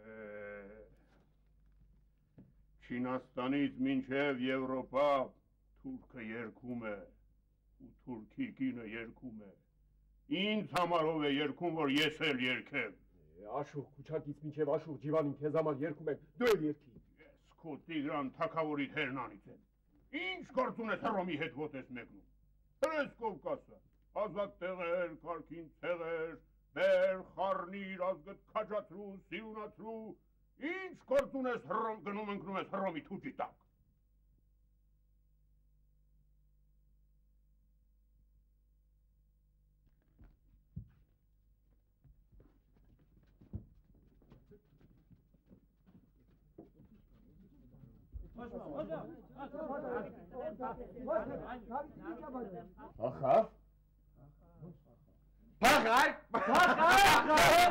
Չինաստանից մինչև Եվրոպա թուրքը երգում է, ու թուրքի կինը երգում է, ինձ համարով է երգում, որ ես էլ երգեմ։ Աշուխ, քուչակից մինչև աշուխ ջիվանին քեզ համար երգում են, դու էլ երկի։ Ես քո Տիգրան թագավորիդ հերնանից եմ, ինչ գործ ունես Հռոմի հետ ոտ ես մեկնում, հրես Կովկասը, ազատ տեղեր, կարգին ցեղեր, բեր, խառնիր, ազգդ քաջացրու, սիրունացրու, ինչ գործ ունես գնում ընկնում ես Հռոմի թուջի տակ։ Ախավ։ Փախար։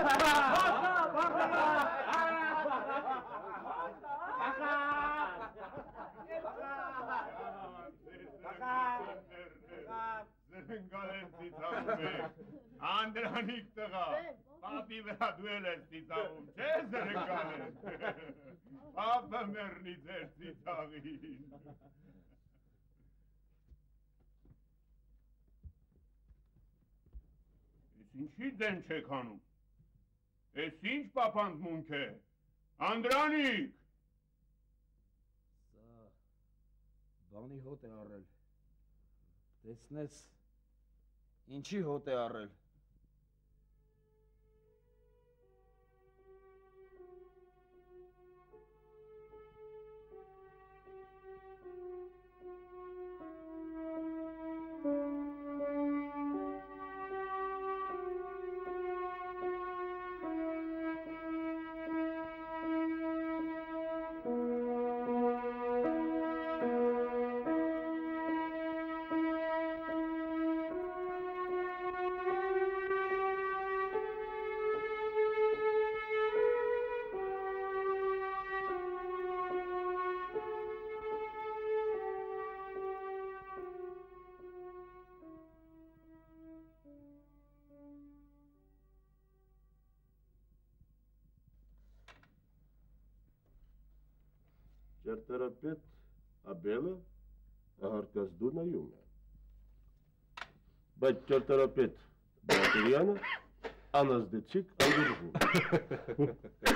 Զրնգալ են ծիծաղում եք, Անդրանիկ տղա, պապի վրա դու էլ ես ծիծաղում, չէ զրնգալ են, պապը մերնի ձեր ծիծաղին։ Ես ինչի դեն չեք հանում, ես ինչ պապանդ մունք է, Անդրանիկ։ Սա բանի հոտ է առել, տեսնես ինչի հոտ է առել։ Ճարտարապետ Աբելը ահարկազդու նայում է, բայց ճարտարապետ Բատրյանը անազդեցիկ անգուրվում։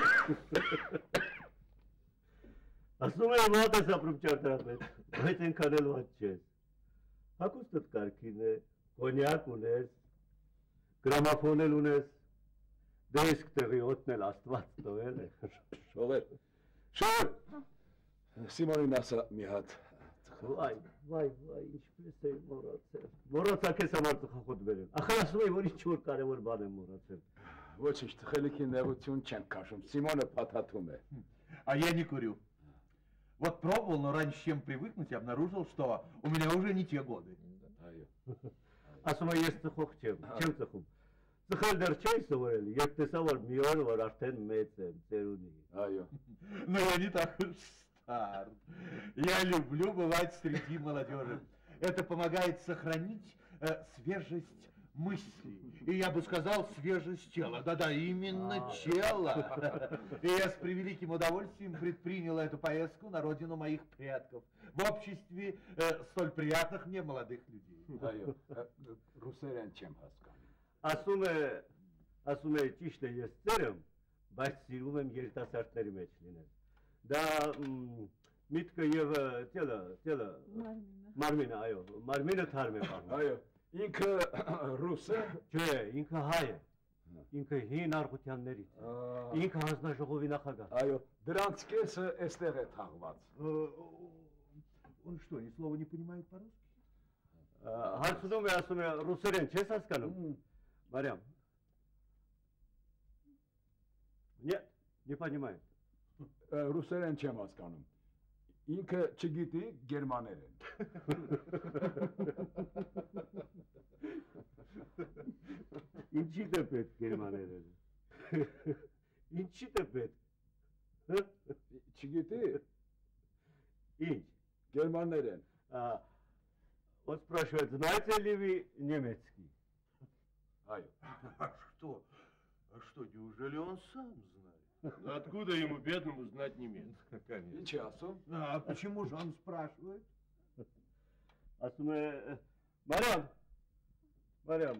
Ասում եմ ատ ես ապրում ճարտարապետ, բայց ենքան էլ ատ չես։ Հակուստըտ կարգին է, կոնյակ ունես, գրամաֆոն էլ ունես, դե իսկ տեղի օդն էլ աստված տվել է։ Շողեր, Սիմոնին ասա մի հատ Վայ, ինչպես էի մոռացել։ Մոռացա քեզ համար ծխախոտ բերել։ Ախր ասում էի, որ ինչ-որ կարևոր բան եմ մոռացել։ Ոչինչ, թխելիքի նեղություն չեմ քաշում, Սիմոնը փաթաթում է։ А я не курю. Вот пробовал, но раньше, чем привыкнуть, обнаружил, что у меня уже не те годы. Ասում եմ ես ծխող չեմ ծխում։ Ծխել դեռ չէի սովորել, երբ տեսա, որ մի օր որ արդեն մեծ եմ, ծերունի։ Այո։ Но я не так уж стар. Я люблю бывать среди молодежи. Это помогает сохранить свежесть мыслей. И я бы сказал, свежесть тела. Да-да, именно тело. И я с превеликим удовольствием предпринял эту поездку на родину моих предков. В обществе столь приятных мне молодых людей. Այո, ռուսերեն չեմ հասկանում։ Ասում է ճիշտ է ես ծեր եմ, բայց սիրում եմ երիտասարդների մեջ լինել։ Դա միտքը եւ տելը Մարմինը, այո, Մարմինը թարմ է պարում։ Այո, ինքը ռուս է։ Չէ, ինքը հայ է։ Ինքը հին արխությաններից։ Ինքը հանձնաժողովի նախագահ։ Այո, դրանց կեսը այստեղ է թաղված։ Он что, ни слова не понимает по-русски? Հարցնում է, ասում է, ռուսերեն չես հասկանում։ Մարիամ։ Нет, не понимает։ Ռուսերեն չեմ հասկանում։ Ինքը չգիտի գերմաներեն։ Ինչի դե պետք գերմաներեն։ Ինչի դե պետք։ Չգիտի։ Ինչ։ Գերմաներեն։ Он спрашивает, знаете ли вы немецкий? Այո։ А что, неужели он сам знает? Откуда ему, бедному, знать немецкий? Конечно. Ինչի ասում։ А почему же он спрашивает? Ասում է, Մարիամ,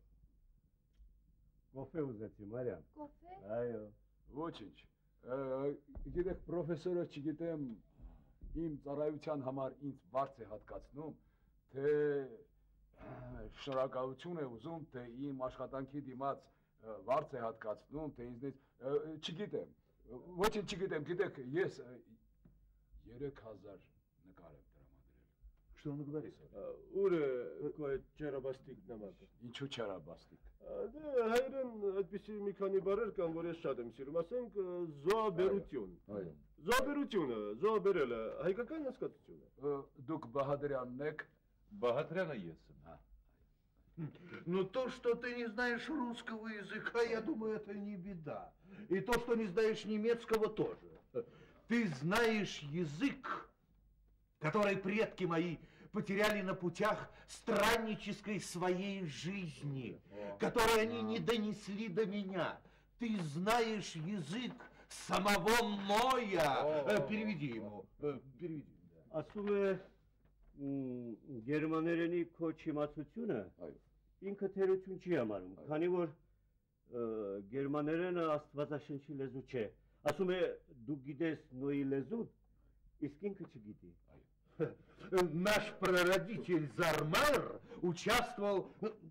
կոֆե ուզեցի, Մարիամ։ Կոֆե։ Այո։ Ոչինչ։ Գիտեք, պրոֆեսորը չգիտեմ իմ ծառայության համար ինձ վարձ է հատկացնում, թե շնորհակալություն է ուզում, թե իմ աշխատանքի դիմաց վարձ է հատկացնում, թե ինձնից չգիտեմ, ոչինչ չգիտեմ, գիտեք, ես 3000 նկար եմ տրամադրել։ Что он говорит? Ուր կոյ չերաբաստիկ նամակը։ Ինչու չարաբաստիկ։ Դե հայերեն այդպիսի մի քանի բառեր կան, որ ես շատ եմ սիրում, ասենք զոաբերություն։ Այո։ Զոաբերությունը, զոաբերելը հայկական հասկացություն է։ Դուք Բահադրյանն եք։ Боготряна Есен. Ну, то, что ты не знаешь русского языка, я думаю, это не беда. И то, что не знаешь немецкого, тоже. Ты знаешь язык, который предки мои потеряли на путях страннической своей жизни, который они не донесли до меня. Ты знаешь язык самого Ноя. Переведи ему. Переведи. Ասում է գերմաներենի քո չիմացությունը ինքը թերություն չի համարում, քանի որ գերմաներենը աստվածաշնչի լեզու չէ։ Ասում է դու գիտես Նոյի լեզուն, իսկ ինքը չգիտի։ Наш прародитель Зармар участвовал...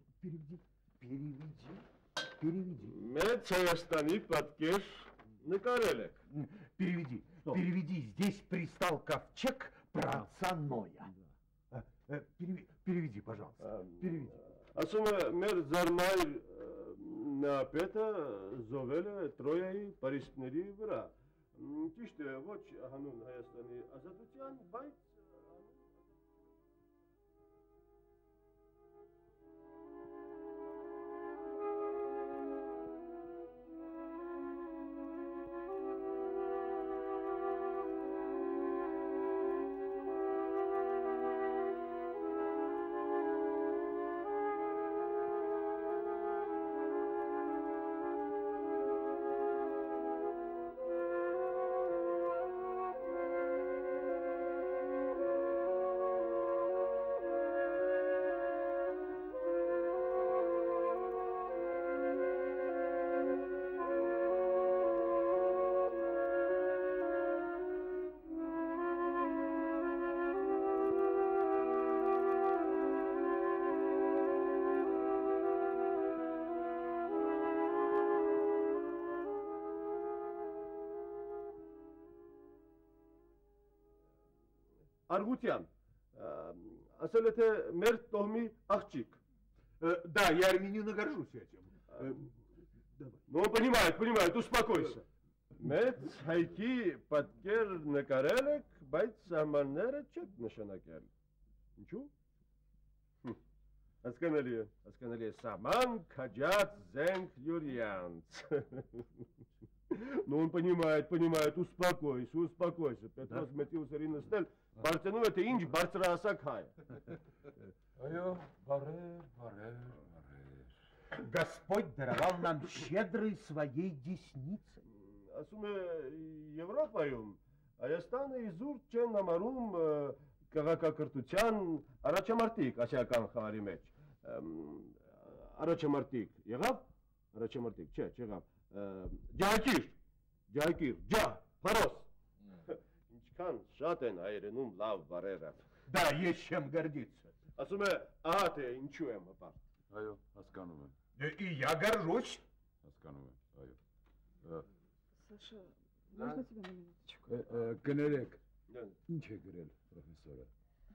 Переведи. Մեծ Հայաստանի պատկեր նկարել եք։ Переведи. Здесь пристал ковчег праотца Ноя. Переведи, пожалуйста. Переведи. Ասում է մեր Զարմայր նապետը զովել է Տրոյայի պարիսպների վրա։ Ճիշտ է, ոչ հանուն Հայաստանի ազատության, բայց Արգուտյան, ասել է թե մեր տոհմի աղջիկ։ Да, я Армянину горжусь этим. Ну, он понимает, успокойся. Մեծ հայքի պատկեր նկարել եք, բայց սահմանները չեք նշանակել։ Ինչու՞։ Հասկանալի է, սահման քաջած զենք Յուրյանց։ Ну, он понимает, успокойся. Պետրոս մեծի ուսերի նստել, բարձենում է, թե ինչ բարձրահասակ հայ է։ Այո, բարեր։ Господь даровал нам щедрой своей десницей. Ասում է Եվրոպայում Հայաստանը իզուր չեն համարում քաղաքակրթության առաջամարտիկ ասիական խաղերի մեջ։ Առաջամարտիկ եղավ, չէ, չեղավ։ Ջահակիր, փարոս։ Ինչքան շատ են հայերենում լավ բառերը։ Да, есть чем гордиться. Ասում է, ահա թե ինչու եմ հպարտ։ Այո, հասկանում եմ։ И я горжусь. Հասկանում եմ, այո։ Սաշա, можно тебя на минуточку։ Կներեք, ինչ է գրել պրոֆեսորը։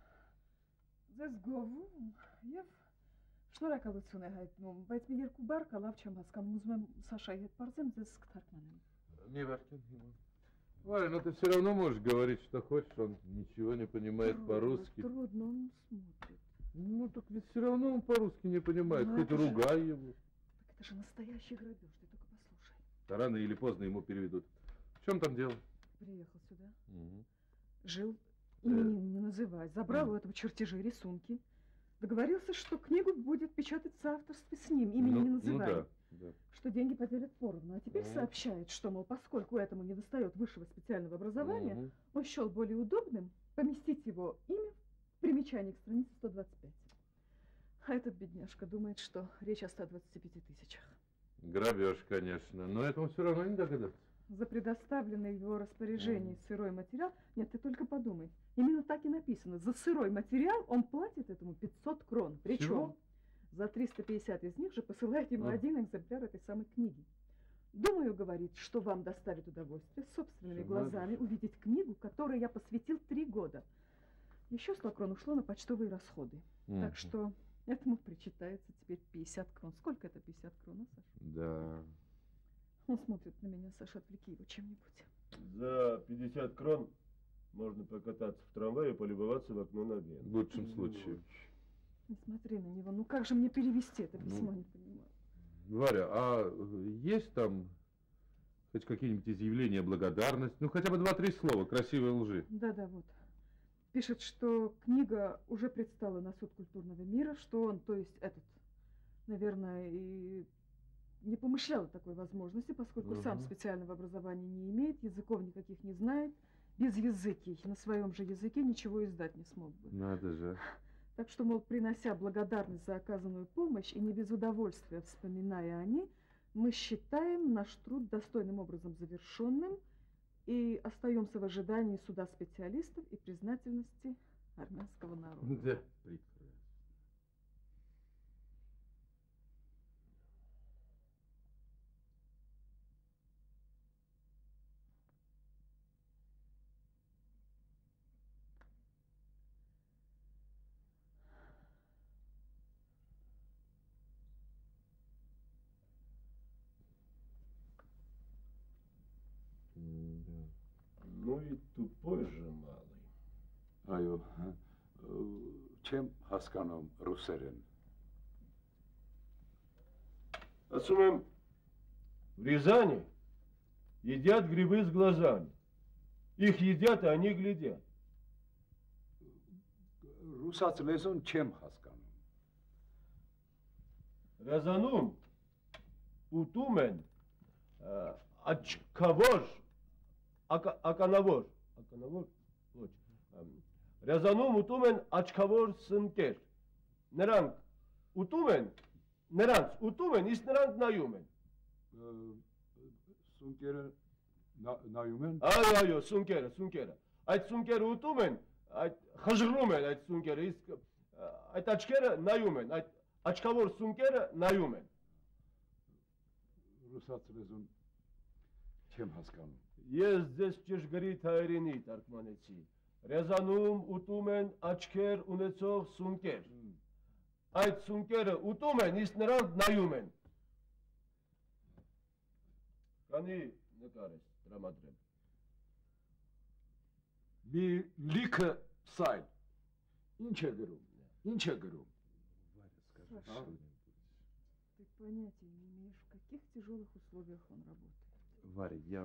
Ձեզ գովում եւ շնորհակալություն է հայտնում, բայց մի երկու բառ կա լավ չեմ հասկանում, ուզում եմ Սաշայի հետ պարզեմ, ձեզ կթարգմանեմ։ Не Варькин. Варя, но ты все равно можешь говорить, что хочешь, он ничего не понимает по-русски. Трудно, он смотрит. Ну, так ведь все равно он по-русски не понимает, Ну, хоть это же- ругай его. Так это же настоящий грабеж, ты только послушай. Рано или поздно ему переведут. В чем там дело? Приехал сюда, Мгм. жил, имени не называй, забрал у этого чертежи, рисунки. Договорился, что книгу будет печататься в авторстве с ним, имени не называй. да. Что деньги поделят поровну. А теперь Мгм. сообщает, что, мол, поскольку этому недостает высшего специального образования, Мгм. он счел более удобным поместить его имя в примечании к странице 125. А этот бедняжка думает, что речь о 125 тысячах. Грабеж, конечно, но этому все равно не догадаться. За предоставленный в его распоряжении сырой материал, нет, ты только подумай, именно так и написано, за сырой материал он платит этому 500 крон, причем Чего? за 350 из них же посылает ему А. один экземпляр этой самой книги. Думаю, говорит, что вам доставит удовольствие собственными Что надо глазами же. увидеть книгу, которой я посвятил 3 года. Еще 100 крон ушло на почтовые расходы. Мгм. Так что этому причитается теперь 50 крон. Сколько это 50 крон, а, Саша? Да. Он смотрит на меня, Саша, отвлеки его чем-нибудь. За 50 крон можно покататься в трамвае и полюбоваться в окно на Вену. В лучшем случае. Не смотри на него. Ну как же мне перевести это письмо, Ну. не понимаю. Варя, а есть там хоть какие-нибудь изъявления благодарности? Ну, хотя бы 2-3 слова красивой лжи. Да-да, вот. Пишет, что книга уже предстала на суд культурного мира, что он, то есть этот, наверное, и не помышлял о такой возможности, поскольку сам Мгм. специального образования не имеет, языков никаких не знает, без языки, на своем же языке ничего издать не смог бы. Надо же. Так что, мол, принося благодарность за оказанную помощь и не без удовольствия вспоминая о ней, мы считаем наш труд достойным образом завершенным и остаемся в ожидании суда специалистов и признательности армянского народа. Да, прекрасно. Ну и тупой же малый. Այո, չեմ հասկանում ռուսերեն։ Ասում եմ, в Рязани едят грибы с глазами. Их едят, а они глядят. Ռուսաց լեզուն չեմ հասկանում։ Ռազանում ուտում են աչքավոր, ականավոր, ոչ, Ռազանում ուտում են աչքավոր սնկեր, նրանք ուտում են, իսկ նրանք նայում են։ Սունկերը նայում են։ Այո, սունկերը, այդ սունկերը ուտում են, խժռում են այդ սունկերը, իսկ այդ աչքերը նայում են, այդ աչքավոր սունկերը նայում են։ Ռուսաց լեզուն չեմ հասկանում։ Ես ձեզ ճշգրիտ հայերենի թարգմանեցի։ Ռեզանում ուտում են աչքեր ունեցող սունկեր։ Այդ սունկերը ուտում են, իսկ նրանք նայում են։ Քանի նկար ես տրամադրել։ Մի լիքը սայլ։ Ինչ է գրում։ Ինչ է գրում։ Саша, ты понятия не имеешь, в каких тяжелых условиях он работает. Варя, я...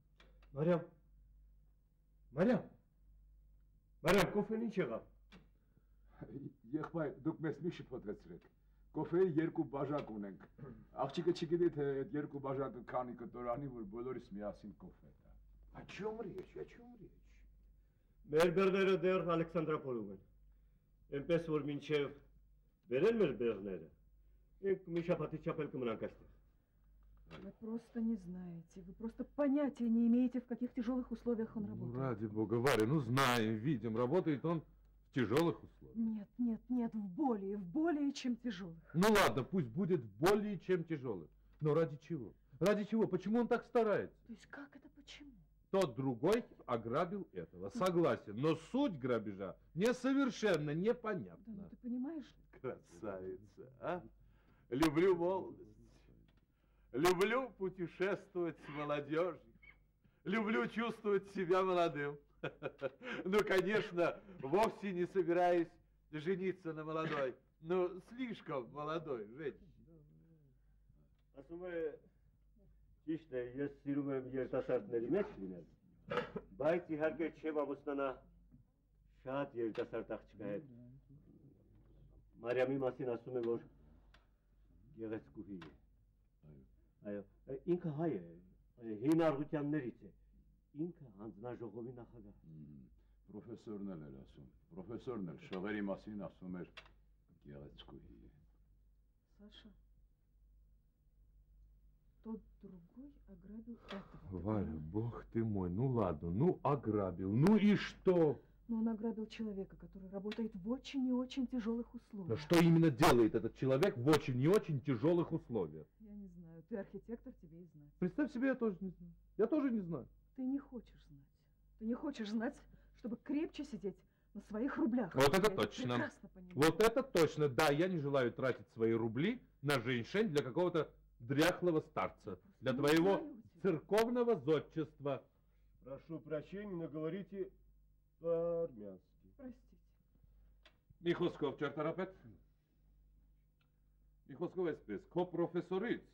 Մարիամ, կոֆեն ինչ եղավ։ Եղբայր, դուք մեզ մի շփոթեցրեք։ Կոֆեի երկու բաժակ ունենք։ Աղջիկը չգիտի, թե այդ երկու բաժակը քանի կտորանի, որ բոլորիս միասին կոֆե տա։ О чем речь, о чем речь? Մեր բեռները դեռ Ալեքսանդրապոլում են։ Էնպես որ մինչև վերեն մեր բեռները, եք մի շաբաթի չափել կմնանք այստեղ։ Вы просто не знаете, вы просто понятия не имеете, в каких тяжелых условиях он Ну, работает. ради бога, Варя, ну знаем, видим, работает он в тяжелых условиях. Нет, в более чем тяжелых. Ну ладно, пусть будет в более чем тяжелых. Но ради чего? Ради чего? Почему он так старается? То есть как это почему? Тот другой ограбил этого, согласен. Но суть грабежа мне совершенно Да, непонятна. ну ты понимаешь? Красавица, а? Люблю молодость. Люблю путешествовать с молодежью. Люблю чувствовать себя молодым. Ну, конечно, вовсе не собираюсь жениться на молодой. Ну, слишком молодой женщине. Ասում է, ճիշտ է, ես սիրում եմ երիտասարդների մեջ լինել, բայց իհարկե չեմ ամուսնանա շատ երիտասարդ աղջկա հետ։ Մարիամի մասին ասում է, որ գեղեցկուհի է։ Այո, ինքը հայ է, հին առողջյաններից է, ինքը հանձնաժողովի նախագահ։ Պրոֆեսորն էլ էր ասում, պրոֆեսորն էլ շողերի մասին ասում էր գեղեցկուհի է։ Саша, тот другой ограбил этого. Варя, бог ты мой, ну ладно, ну ограбил, ну и что? Но он ограбил человека, который работает в очень и очень тяжелых Но условиях. что именно делает этот человек в очень и очень тяжелых условиях? Я не знаю, ты архитектор, тебе и знать. Представь себе, я тоже не знаю. Я тоже не знаю. Ты не хочешь знать. Ты не хочешь знать, чтобы крепче сидеть на своих рублях. Вот это Я точно. прекрасно понимаю. Вот это точно. Да, я не желаю тратить свои рубли на женщин для какого-то дряхлого старца. Для Не твоего знаю тебя. церковного зодчества. Прошу прощения, но говорите по-армянски. Простите. Միխոսկով ճարտարապետ։ Միխոսկով այսպես, քո պրոֆեսորից։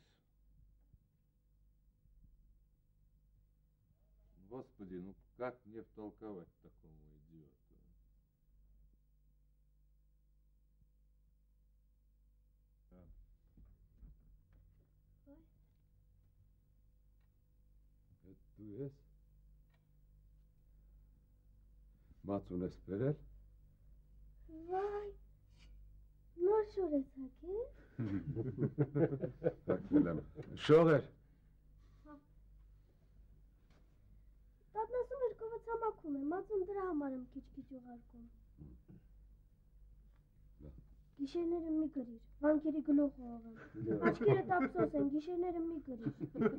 Господи, ну как мне втолковать такому идиоту? Այդ դու ես։ Մածուն ես բերել։ Վայ, նոր շոր ես հագել։ Հագնել եմ։ Շողեր։ Տատնասում երկովը ցամաքում է, մածուն դրա համար եմ քիչ-քիչ ուղարկում։ Գիշերները մի գրիր, վանքերի գլուխ ուղղեմ։ Աչքերը տապսոս են, գիշերները մի գրիր։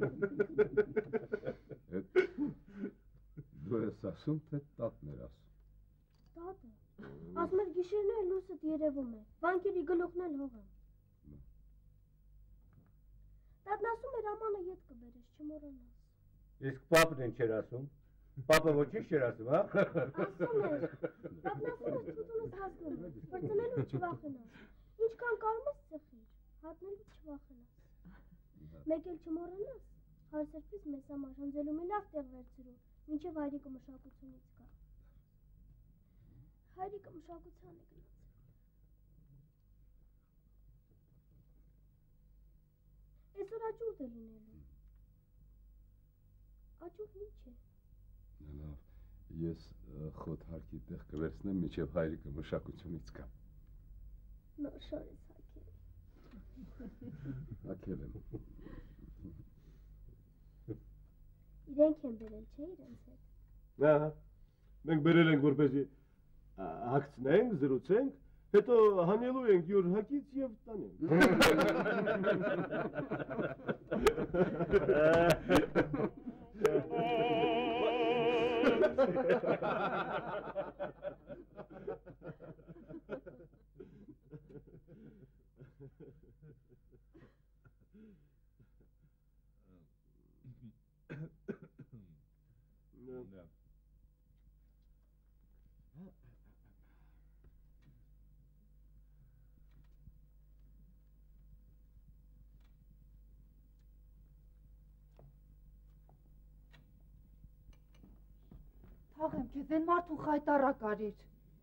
Դու ես ասում, թե տատն էր ասում։ Տատը, ասում էր գիշերները լույսդ երևում է, վանքերի գլուխն էլ հողեմ։ Տատն ասում էր ամանը ետ կբերես, չմոռանաս։ Իսկ պապն ինչ էր ասում։ Պապը ոչինչ չէր ասում, հա։ Ասում էր, տատն ասում էր թութունս հասնում է, որ ծնելու չվախենաս, ինչքան կարում ես ծխիր, հատնելու չվախենաս։ Մեկ էլ չմոռանաս, հարսրպից մեզ համար հնձելու մի լավ տեղ վերցրու, մինչև հայրիկը մշակությունից կա։ Հայրիկը մշակության է գնացել։ Այսօր աճուրդ է լինելու։ Աճուրդն ինչ է։ Լավ, ես խոթարկի տեղ կվերցնեմ, միջև հայրիկը մշակությունից կա։ Նոր շոր ես հագել։ Հագել եմ։ Իրենք են բերել, չէ՞ իրենց հետ։ Ահա, մենք բերել ենք, որպեսզի հագցնենք, զրուցենք, հետո հանելու ենք յուր հագից եւ տանենք։ Թաղեմ քեզ են մարդուն խայտարակ արիր։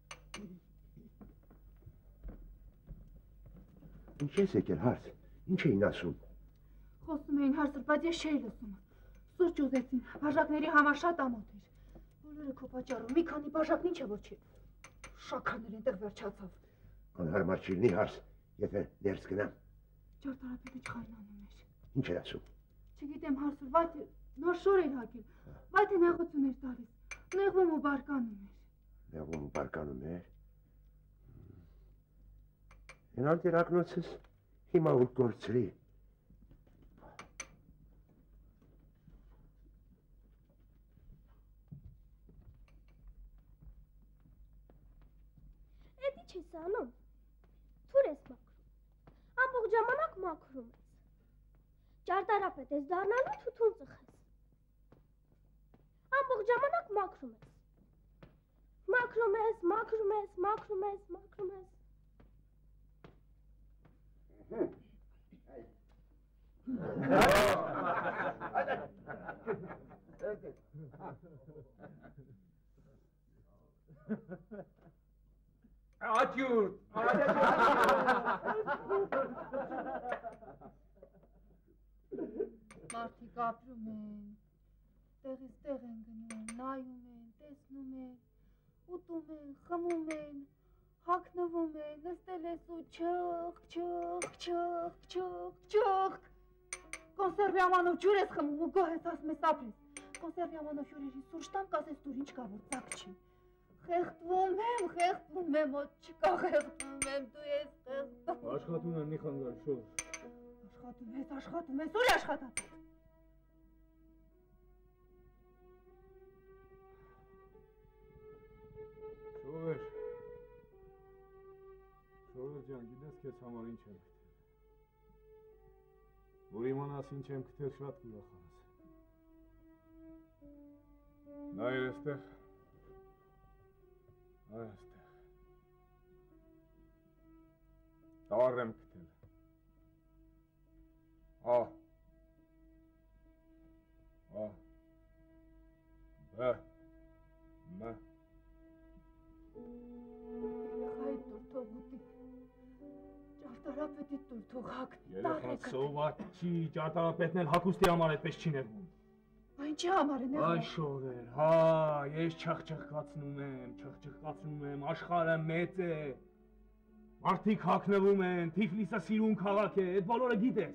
Ինչ ես եկել հարց, ինչ էին ասում։ Խոսում էին հարցր, բայց ես չէի լսում։ Սուրճ ուզեցին, բաժակների համար շատ ամոթ էր։ Բոլորը քո պատճառով, մի քանի բաժակն ինչ է որ չի։ Շաքարներ այնտեղ վերջացավ։ Անհարմար չի լինի հարց, եթե ներս գնամ։ Ճարտարապետը չխայնանում էր։ Ինչ էր ասում։ Չգիտեմ հարցր, բայց նոր շոր էր հագել, բայց նեղություն էր տալիս։ Նեղվում ու բարկանում էր։ Նեղվում ու բարկանում էր։ Ենալ դերակնոցս հիմա ու գործրի։ Էդի չես անում, թուր ես մաքրում, ամբողջ ժամանակ մաքրում ես, ճարտարապետ ես դառնալու թութուն ծխես, ամբողջ ժամանակ մաքրում ես, մաքրում ես, մաքրում ես, մաքրում ես, մաքրում ես, Ատյուր, Մարդիկ ապրում են, տեղից տեղ են գնում, նայում են, տեսնում են, ուտում են, խմում են, հագնվում են, նստել ես ու չխ, չխ, չխ, չխ, չխ, կոնսերվի ամանով ջուր ես խմում ու գոհ ես ասում ես ապրես, կոնսերվի ամանով ջուրերի սուրճ տան կասես դուր ինչ կա որ ծակ չի, խեղտվում եմ, ոտ չկա խեղտվում եմ, դու ես խեղտվում։ Աշխատում եմ մի խանգար, շոր։ Աշխատում ես, ուր աշխատած ես։ Շովեր, Շովեր ջան, գիտես քեզ համար ինչ եմ գտել։ Որ իմանաս ինչ եմ գտել շատ կուրախանաս։ Նայր էստեղ, այստեղ։ Տար եմ գտել։ A B M Երեխայի տուր թող ուտի, ճարտարապետի տուր թող հագնի, Երեխան սոված չի, ճարտարապետն էլ հագուստի համար այդպես չի նեղվում։ Բա ինչի համար է նեղվում։ Այ շողեր, հա, ես չխչխկացնում եմ, աշխարհը մեծ է։ Մարդիկ հագնվում են, Թիֆլիսը սիրուն քաղաք է, այդ բոլորը գիտես։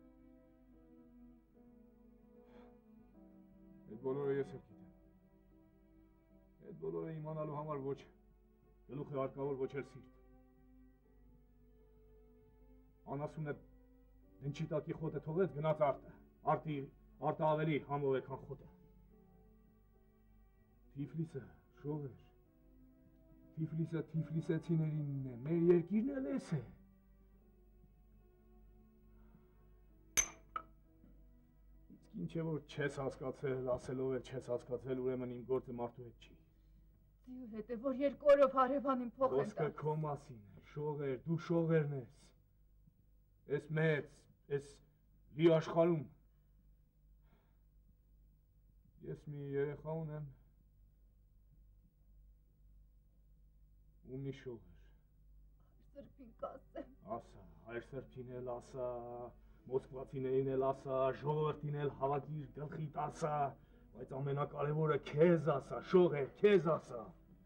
Այդ բոլորը ես էլ գիտեմ։ Այդ բոլորը իմանալու համար ոչ գլուխ է հարկավոր, ոչ էլ սիրտ։ Անասունը դնչի տակի խոտը թողեց, գնաց արտը։ Արտը ավելի համով է, քան խոտը։ Թիֆլիսը, շողեր, Թիֆլիսը թիֆլիսեցիներինն է, մեր երկիրն էլ էս է։ Իսկ ինչ է որ չես հասկացել, ասելով էլ չես հասկացել, ուրեմն իմ գործը մարդու հետ չի։ Ձիու հետ է, որ երկու օրով հարևանին փող են Խոսքը քո մասին է, շողեր, դու շողերն ես։ Էս մեծ, էս լի աշխարհում։ Ես մի երեխա ունեմ, ու մի շողեր։ Սրբին կասեմ։ Ասա, հայր սրբին էլ ասա, մոսկվացիներին էլ ասա, ժողովրդին էլ հավաքիր գլխիդ ասա, բայց ամենակարևորը քեզ ասա, շողեր, քեզ ասա։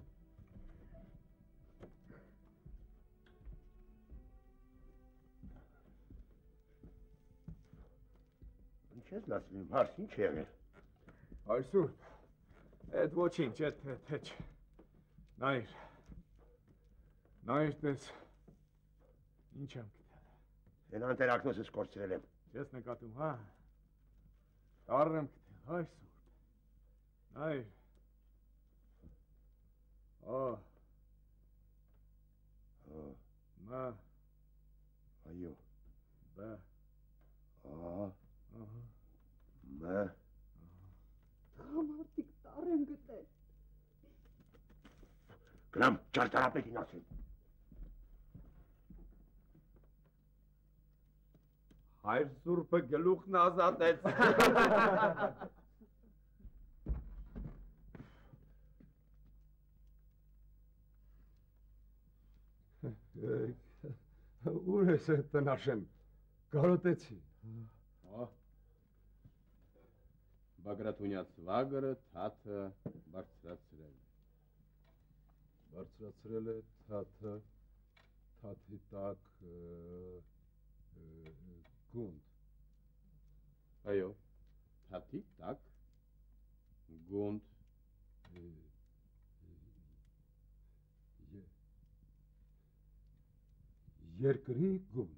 Ինչ ես լացնում, հարս ինչ եղել։ Հայր սուրբ, էդ ոչինչ, էդ թեչ, նայր, նայր տես, ինչ եմ գտել։ Են անտերակնոսս կործրել եմ։ Չես նկատում, հա, տառ եմ գտել, հայր սուրբ, նայր, Այո։ Բ։ Ա։ Մ։ Համարտիկ տար եմ գտել։ Գնամ ճարտարապետին ասեմ։ Հայր Սուրբը գլուխն ազատեց։ Ուր ես է տնաշեմ, կարոտեցի։ Բագրատունյաց վագրը թաթը բարձրացրել։ Բարձրացրել է թաթը, թաթի տակ գունդ։ Այո, թաթի տակ գունդ։ Երկրի գունդ։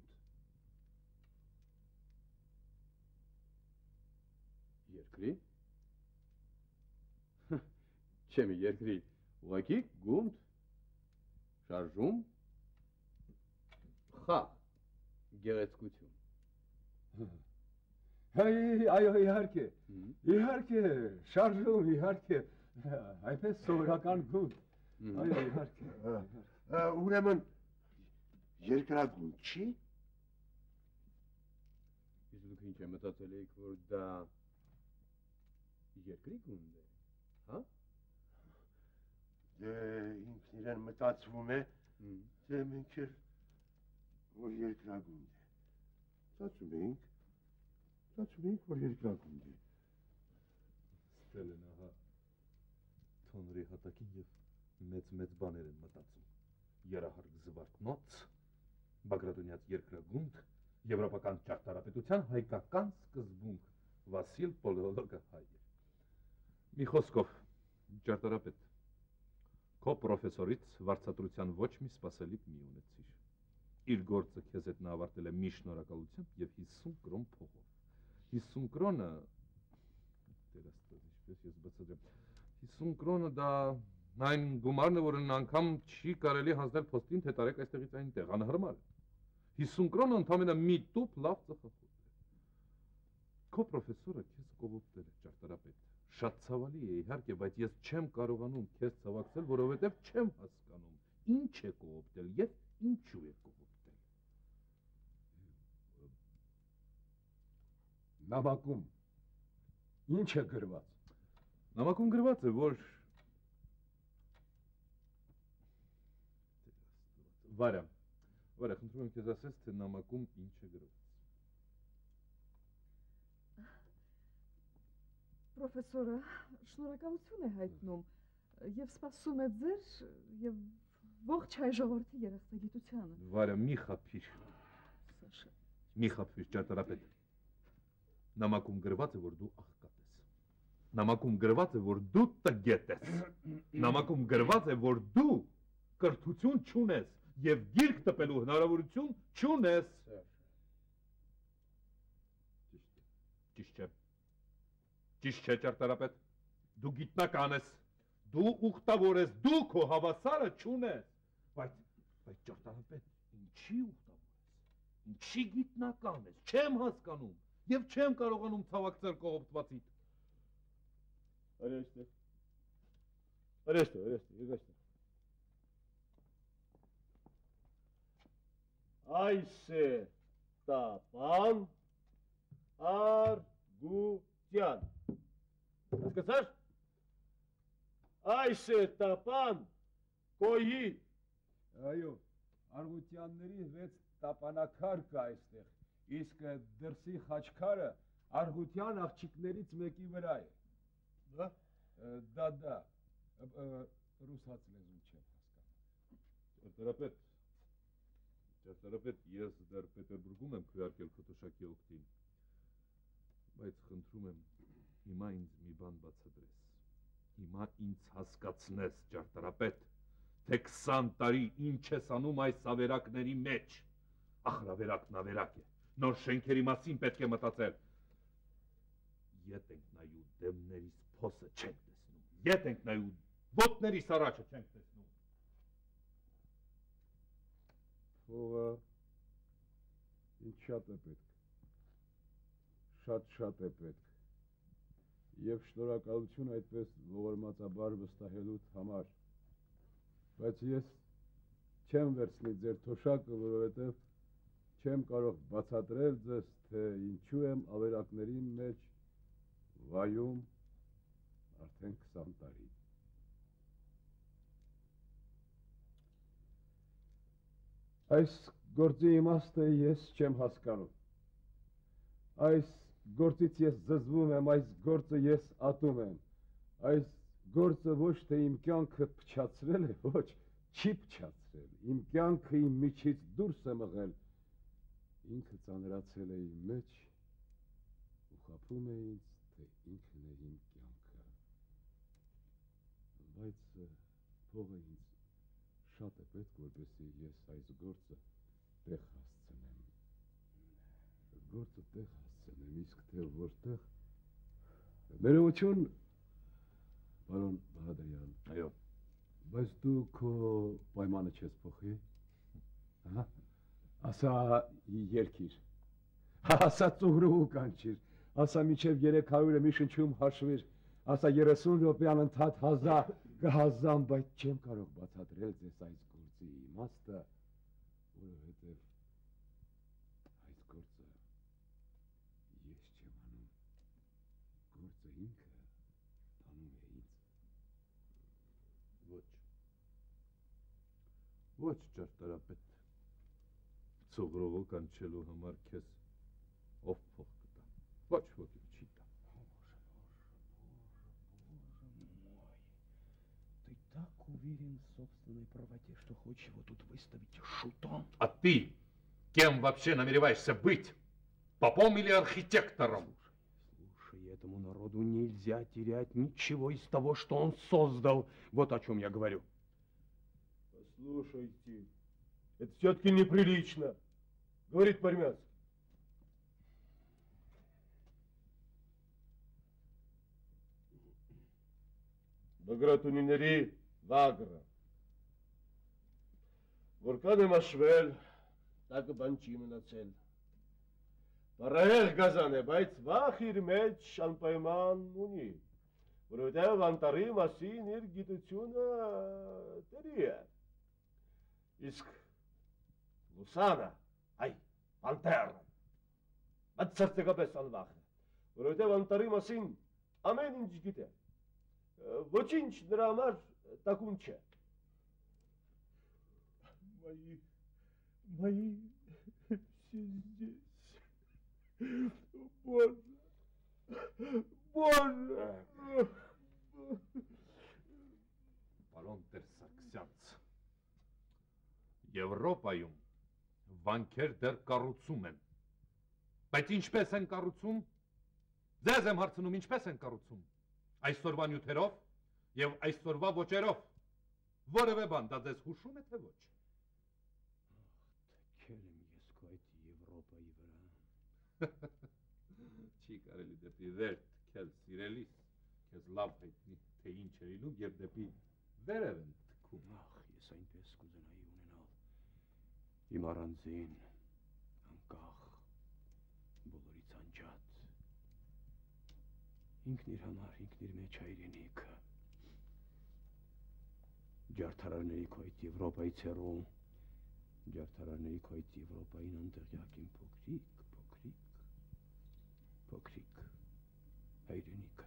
Երկրի։ Չեմի երկրի, ուղղակի գունդ, շարժում, խաղ, գեղեցկություն։ Այո, իհարկե, շարժում, իհարկե, այնպես սովորական գունդ, այո, իհարկե։ Ուրեմն երկրագունդ չի։ Իսկ դուք ինչ է մտածել եք, որ դա երկրի գունդ է, հա? Դե ինքն իրեն մտածվում է, թե մենք էլ որ երկրագունդ է։ Մտածում ենք, որ երկրագունդ է։ Ստել են ահա թոնրի հատակին և մեծ բաներ են մտածում։ Երահարկ զվարթնոց, Բագրատունյաց երկրագունդ, Եվրոպական ճարտարապետության հայկական սկզբունք, Վասիլ Պոլեոլոգը հայ է։ Մի խոսքով, ճարտարապետ, քո պրոֆեսորից վարձատրության ոչ մի սպասելիք մի ունեցիր։ Իր գործը քեզ հետ նա ավարտել է մի շնորհակալությամբ և 50 կրոն փողով։ 50 կրոնը, Տեր Աստված, ինչպես ես բացատրեմ, 50 կրոնը դա այն գումարն է, որն անգամ չի կարելի հանձնել փոստին, թե տարեք այստեղից այնտեղ, անհարմար է։ 50 կրոնը ընդամենը մի տուփ լավ ծխախոտ է։ Քո պրոֆեսորը քեզ կողոպտել է, ճարտարապետ։ Շատ ցավալի է, իհարկե, բայց ես չեմ կարողանում քեզ ցավակցել, որովհետև չեմ հասկանում, ինչ է կողոպտել և ինչու է կողոպտել։ Նամակում ինչ է գրված։ Նամակում գրված է, որ Վարյա, խնդրում եմ քեզ ասես, թե նամակում ինչ է գրված։ Պրոֆեսորը շնորհակալություն է հայտնում և սպասում է ձեր և ողջ հայ ժողովրդի երախտագիտությանը։ Վարյա, մի խաբվիր, ճարտարապետ։ Նամակում գրված է, որ դու աղքատ ես։ Նամակում գրված է, որ դու տգետ ես։ Նամակում գրված է, որ դու կրթություն չունես և գիրք տպելու հնարավորություն չունես։ Ճիշտ չէ։ Ճիշտ չէ, ճարտարապետ, դու գիտնական ես, դու ուխտավոր ես, դու քո հավասարը չունես, բայց ճարտարապետ, ինչի ուխտավոր ես, ինչի գիտնական ես, չեմ հասկանում և չեմ կարողանում ցավակցել կողոպտվածիդ։ Արեստը։ Այս է տապան Արգուտյան։ Հասկացար։ Այս է տապան Կոյի։ Այո, Արգուտյանների 6 տապանակար կա այստեղ, իսկ դրսի խաչքարը Արգուտյան աղջիկներից մեկի վրա է։ Դա, ռուսաց լեզուն չեմ հասկանում։ Ճարտարապետ, ես դեռ Պետերբուրգում եմ քվեարկել Քոտոշակի օգտին, բայց խնդրում եմ, հիմա ինձ մի բան բացատրես, հիմա ինձ հասկացնես, ճարտարապետ, թե 20 տարի ինչ ես անում այս ավերակների մեջ, ախր ավերակն է, նոր շենքերի մասին պետք է մտածել, ետ ենք նայու դեմներիս փոսը չենք տեսնում, ետ ենք նայու ոտներիս առաջը չենք տեսնում։ փողը ինձ շատ է պետք, շատ է պետք, և շնորհակալություն այդպես ողորմածաբար վստահելուդ համար, բայց ես չեմ վերցնի ձեր թոշակը, որովհետև չեմ կարող բացատրել ձեզ, թե ինչու եմ ավերակների մեջ վայում արդեն 20 տարի։ Այս գործի իմաստը ես չեմ հասկանում։ Այս գործից ես զզվում եմ, այս գործը ես ատում եմ։ Այս գործը ոչ թե իմ կյանքը փչացրել է, ոչ, չի փչացրել։ Իմ կյանքը իմ միջից դուրս է մղել։ Ինքը ծանրացել է իմ մեջ ու խաբում է ինձ, թե ինքն է իմ կյանքը։ Բայց փողը ինձ շատ է պետք, որպեսզի ես այս գործը տեղ հասցնեմ։ Գործը տեղ հասցնեմ, իսկ թե որտեղ։ Ներողություն, պարոն Բահադրյան։ Այո։ Բայց դու քո պայմանը չես փոխի։ Ահա։ Ասա երկիր, ասա ծուհրու կանչիր, ասա մինչև 300-ը մի շնչում հաշվիր, ասա 30 րոպե անընդհատ կհազամ, բայց չեմ կարող բացատրել ձեզ այս գործի իմաստը, որովհետև այս գործը ես չեմ անում, գործը ինքը անում է ինձ։ Ոչ ճարտարապետ, ծուղրուղու կանչելու համար քեզ ով փող կտա, ոչ ոքի չի տա։ Ты так уверен в собственной правоте, что хочешь его тут выставить шутом? А ты кем вообще намереваешься быть? Попом или архитектором? Слушай, этому народу нельзя терять ничего из того, что он создал. Вот о чем я говорю. Послушайте, это все-таки неприлично, говорит по-армянски. Բագրատունիների վագրը, որքան եմ աշվել, տակը բան չի մնացել, պարահեղ գազան է, բայց վախ իր մեջ անպայման ունի, որովհետև անտարի մասին իր գիտությունը տերի է, իսկ լուսանը, այ, անտերը, բայց սրտեկապես անվախ է, որովհետև անտարի մասին ամեն ինչ գիտե, ոչինչ նրա համար տակուն չէ։ Мои все здесь. Боже, Боже. Պարոն Տեր-Սարգսյանց, Եվրոպայում վանքեր դեռ կառուցում են, բայց ինչպես են կառուցում, ձեզ եմ հարցնում, ինչպես են կառուցում, այսօրվա նյութերով և այսօրվա ոճերով, որևէ բան դա ձեզ հուշում է, թե ոչ։ Թքել եմ ես քո այդ Եվրոպայի վրա։ Չի կարելի դեպի վեր թքել, սիրելիս, քեզ լավ հայտնի, թե ինչ է լինում և դեպի վերև են թքում։ Ախ, ես այնպես կուզենայի ունենալ իմ առանձին, անկախ, բոլորից անջատ, ինքն իր համար, ինքն իր մեջ հայրենիքը, ջարդարարների քո այդ Եվրոպայի ցերում, ջարդարարների քո այդ Եվրոպային անտեղյակ իմ փոքրիկ հայրենիքը։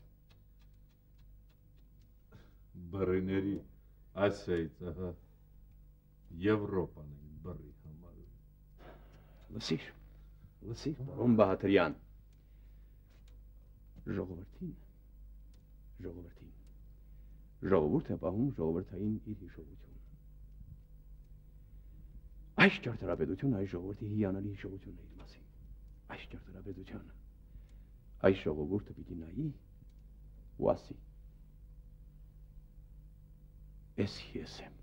Բռիների Ասիայից, ահա, Եվրոպան են բռի համարում։ Լսիր, պարոն Բահադրյան, ժողովուրդ է պահում ժողովրդային իր հիշողությունը։ Այս ճարտարապետությունը այս ժողովրդի հիանալի հիշողությունն է իր մասին։ Այս ճարտարապետությունը այս ժողովուրդը պիտի նայի ու ասի. Ես եմ,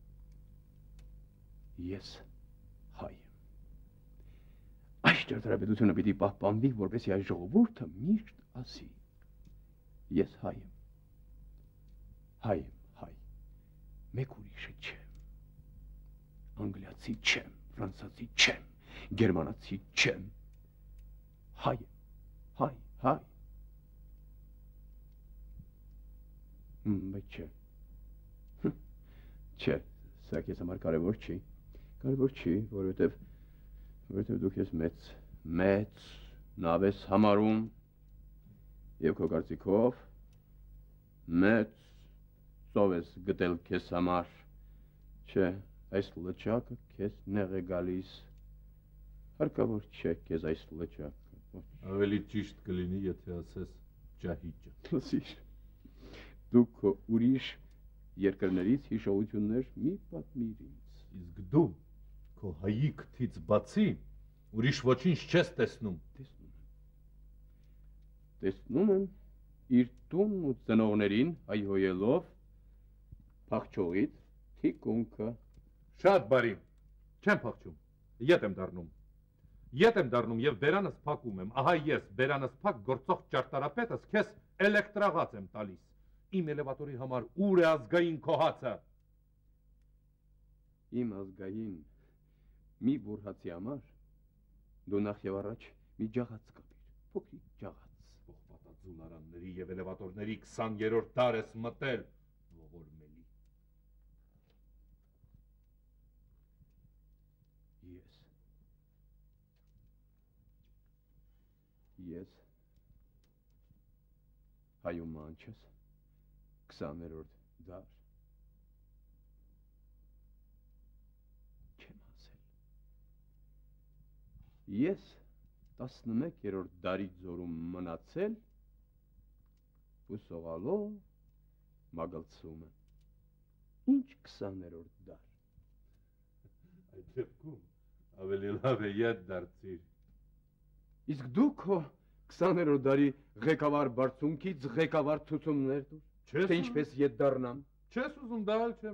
ես հայ եմ։ Այս ճարտարապետությունը պիտի պահպանվի, որպեսզի այս ժողովուրդը միշտ ասի. Ես հայ եմ, հայ, մեկ ուրիշը չէ, անգլիացի չեմ, ֆրանսիացի չեմ, գերմանացի չեմ, հայ եմ, հայ։ Բայց չէ, սա քեզ համար կարևոր չի, որովհետև դու քեզ մեծ նավ ես համարում և քո կարծիքով մեծ ծով ես գտել քեզ համար, չէ, այս լճակը քեզ նեղ է գալիս, հարկավոր չէ քեզ այս լճակը։ Ավելի ճիշտ կլինի, եթե ասես ջահիճը։ Լսիր, դու քո ուրիշ երկրներից հիշողություններ մի պատմիր ինձ։ Իսկ դու քո հայի քթից բացի ուրիշ ոչինչ չես տեսնում։ Տեսնում եմ իր տունն ու ծնողներին հայհոյելով փախչողից թիկունքը։ Շատ բարի, չեմ փախչում, ետ եմ դառնում և բերանս փակում եմ, ահա ես բերանս փակ գործող ճարտարապետս քեզ էլեկտրաղաց եմ տալիս, իմ էլևատորի համար ուր է ազգային քո հացը։ Իմ ազգային մի բուրհացի համար դու նախ և առաջ մի ջաղաց կապիր, փոքրիկ ջաղաց։ Պատածուլարանների և էլևատորների 20-րդ դար ես մտել, ողորմելի։ Ես հայում մանչս 20-րդ դար չեմ հասել։ Ես 11-րդ դարի ձորում մնացել ու սողալով մագլցում եմ։ Ինչ 20-րդ դար։ Այդ դեպքում ավելի լավ է ետ դարձիր։ Իսկ դու քո 20-րդ դարի ղեկավար բարձունքից ղեկավար ցուցումներ դուր, թե ինչպես ետ դառնամ։ Չես ուզում դալ չեմ։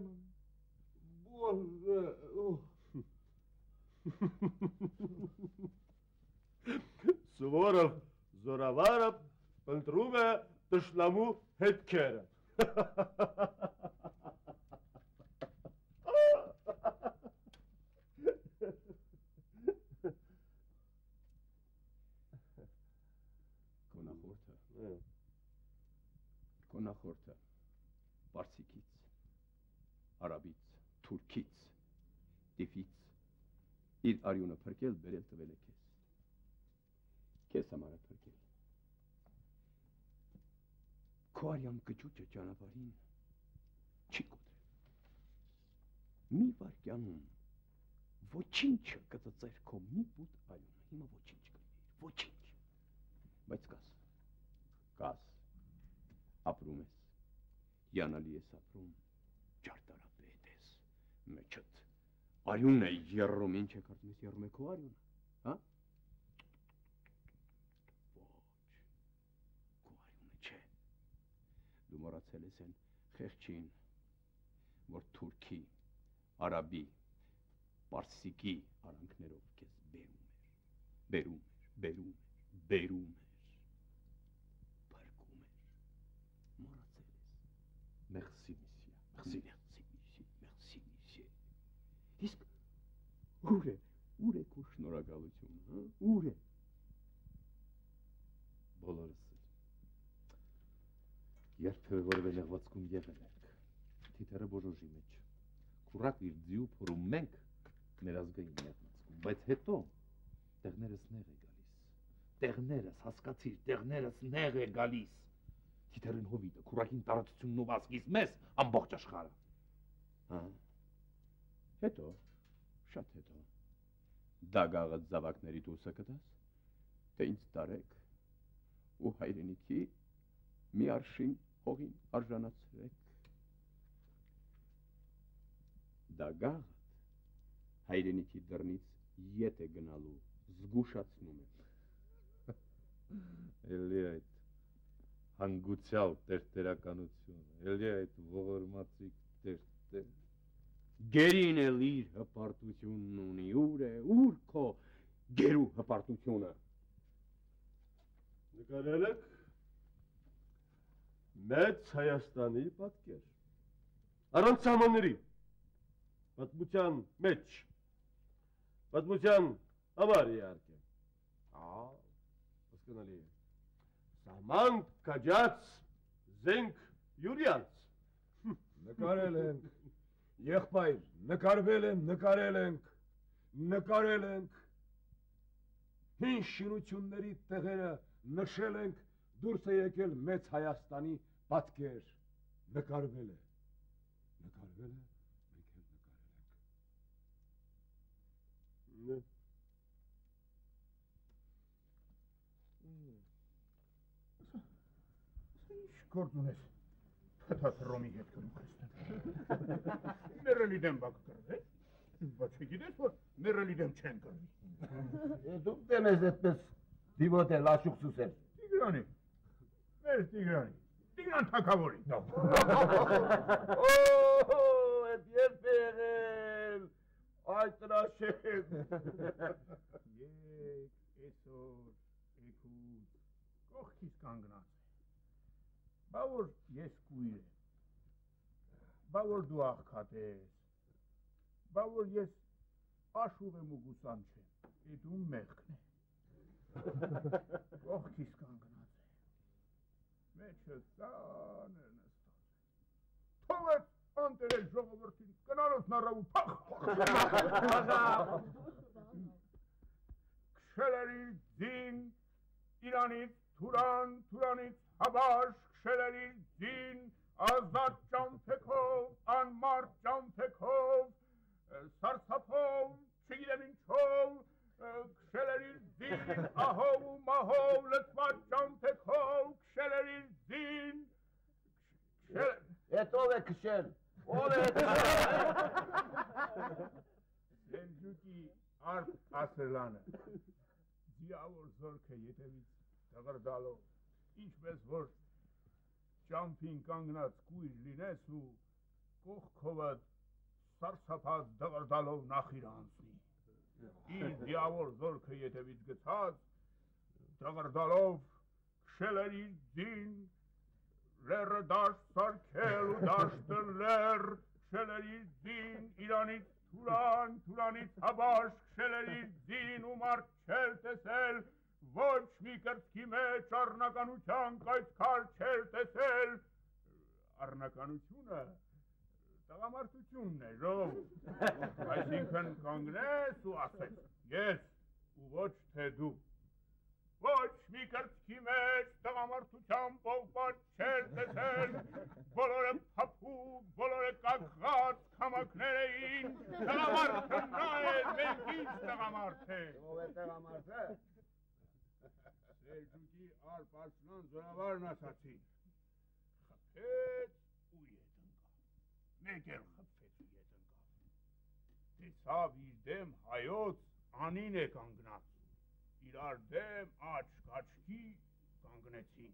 Սուվորով զորավարը ընտրում է տշնամու հետքերը։ Քո նախորդը պարսիկից, արաբից, թուրքից, տիֆից իր արյունը փրկել բերել տվել է քեզ։ Քեզ համար է փրկել։ Քո արյան կճուճը ճանապարհին չի կոտրել։ Մի վայրկյանում ոչինչը կծծեր քո մի բուտ արյունը, հիմա ոչինչ կլինի, ոչինչ։ Բայց կաս, ապրում ես, յանալի ես ապրում, ճարտարապետ ես, մեջդ արյունն է եռում, ինչ է կարծում ես եռում է քո արյունը, հա? Ոչ, քո արյունը չէ, դու մոռացել ես են խեղճին, որ թուրքի, արաբի, պարսիկի արանքներով քեզ բերում էր, Merci, monsieur. Իսկ ուր է քո շնորհակալությունը, հա? Ուր է։ Բոլորս երբևէ որևէ նեղվածքում եղել ենք, թիթեռը բոժոժի մեջ, քուրակ իր ձիու փորում մենք մեր ազգային նեղվածքում, բայց հետո տեղներս նեղ է գալիս, տեղներս, հասկացիր, տեղներս նեղ է գալիս, թիթեռին հովիտը, քուրակին տարածությունն ու վազքից մեզ ամբողջ աշխարհը։ Հետո, շատ հետո, դագաղը զավակների դուսը կտաս, թե ինձ տարեք ու հայրենիքի մի արշին հողին արժանացրեք։ Դագաղը հայրենիքի դռնից ետ է գնալու, զգուշացնում է։ Էլի այդ հանգուցյալ տերտերականությունը, էլի այդ ողորմածիկ տերտեր։ Գերին էլ իր հպարտությունն ունի, ուր է, ուր քո գերու հպարտությունը։ Նկարել եք մեծ Հայաստանի պատկեր, առանց սահմանների, Պատմության մեջ։ Պատմության համար իհարկե։ Հասկանալի է։ Սահման քաջած զենք յուրյանց։ Նկարել ենք, եղբայր, նկարվել են, նկարել ենք, հին շինությունների տեղերը նշել ենք, դուրս է եկել մեծ Հայաստանի պատկեր, նկարվել է, մենք էլ նկարել ենք։ Ինչ գործ ունես, փթաթռոմի հետ կրում խստեն։ Մերելի դեմ բակ կրվել, բայց չգիտես, որ մերելի դեմ չեն կրվի։ Դուք դեմ ես այդպես դիվոտել, աշուկ սուսել։ Տիգրանի, մեր Տիգրանի, Տիգրան թագավորի։ Էդ երբ է եղել, այդ տրաշեն։ Եկ, էսոր, էքուտ, կողքիս կանգնած է։ Բա որ ես կույր եմ, բա որ դու աղքատ ես, բա որ ես աշուղ եմ ու գուսան չեմ, է դու մեղքն է։ Կողքիս կանգնած է, մեջը ծանր նստած է։ Թող է անտերել ժողովրդին, կնարոց նարավ ու պախ։ Քշելերի ձին, Իրանից Թուրան, Թուրանից Հաբաշ, քշելերի ձին, ազատ ճամփեքով, անմարդ ճամփեքով, սարսափով, չգիտեմ ինչով, քշելերի ձին, ահով ու մահով, լծված ճամփեքով, քշելերի ձին, Էդ ով է քշել, ով է քշել։ Սելջուկի Արփ Ասելանը, դիավոր զորքը ետևից դղրդալով, ինչպես որ ճամփին կանգնած կույր լինես ու կողքովդ սարսափած դղրդալով նախիր անցնի։ Իր դիավոր զորքը ետևից գցած, դղրդալով քշելերի ձին, լերը դաշտ սարքել ու դաշտը լեր, քշելերի ձին, Իրանից Թուրան, Թուրանից Հաբաշ, քշելերի ձին ու մարդ չեր տեսել, ոչ մի կրծքի մեջ առնականության կայծքար չեր տեսել, առնականությունը տղամարդությունն է, ժողովուրդ, այսինքն կանգնես ու ասես, ես ու ոչ թե դու, ոչ մի կրծքի մեջ տղամարդության պողպատ չեր տեսել, բոլորը փափուկ, բոլորը կակղած քամակներ էին, տղամարդը նա է, մենք ինչ տղամարդ է։ Ով է տղամարդը։ Սելջուկի Արփ Ասլան զորավարն ասացին, խփեց ու ետ ընկավ, մեկ էլ խփեց ու ետ ընկավ, տեսավ իր դեմ հայոց անին է կանգնած, իրար դեմ աչք-աչքի կանգնեցին,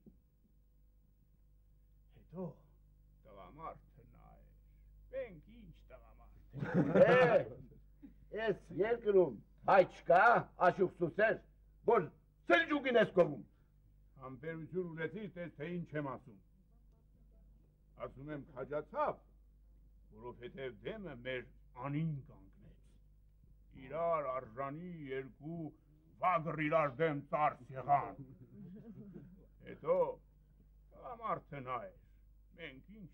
հետո տղամարդը նա էր, մենք ինչ տղամարդ է։ Ես երկրում հայ չկա, աշուկ սուսեր, որ Սելջուկին ես կողում։ Համբերություն ունեցիր, տես թե ինչ եմ ասում։ Ասում եմ քաջացավ, որովհետև դեմը մեր անին կանգնեց։ Իրար արժանի երկու վագր իրար դեմ ծարս եղան։ Հետո տղամարդը նա էր, մենք ինչ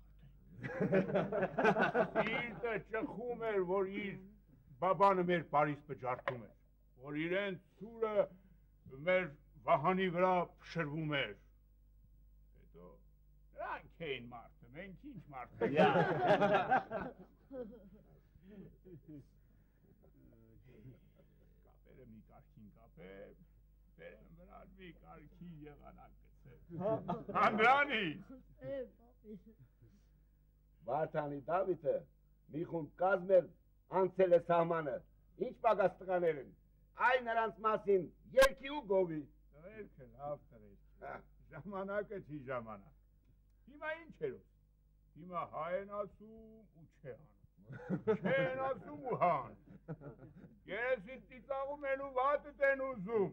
տղամարդ ենք։ Սիրտը ճխում էր, որ իր բաբանը մեր Փարիզը ջարդում էր, որ իրեն ցուրը մեր վահանի վրա փշրվում էր։ Հետո նրանք էին մարդը, մենք ինչ մարդ ենք։ Կապերը մի կարգին կապեր, բերեմ վրան մի կարգի եղանակ գցել։ Անդրանից։ Վարդանի Դավիթը մի խումբ կազմել անցել է սահմանը, ինչ պակաս տղաներ են, այ նրանց մասին երկի ու գովի։ Տղերքը լավ տղեր, ժամանակը չի ժամանակ, հիմա ինչ էր ուս, հիմա հայ են ասում ու չէ հանում, չէ են ասում ու հան, երեսից ծիծաղում են ու վատըտ են ուզում,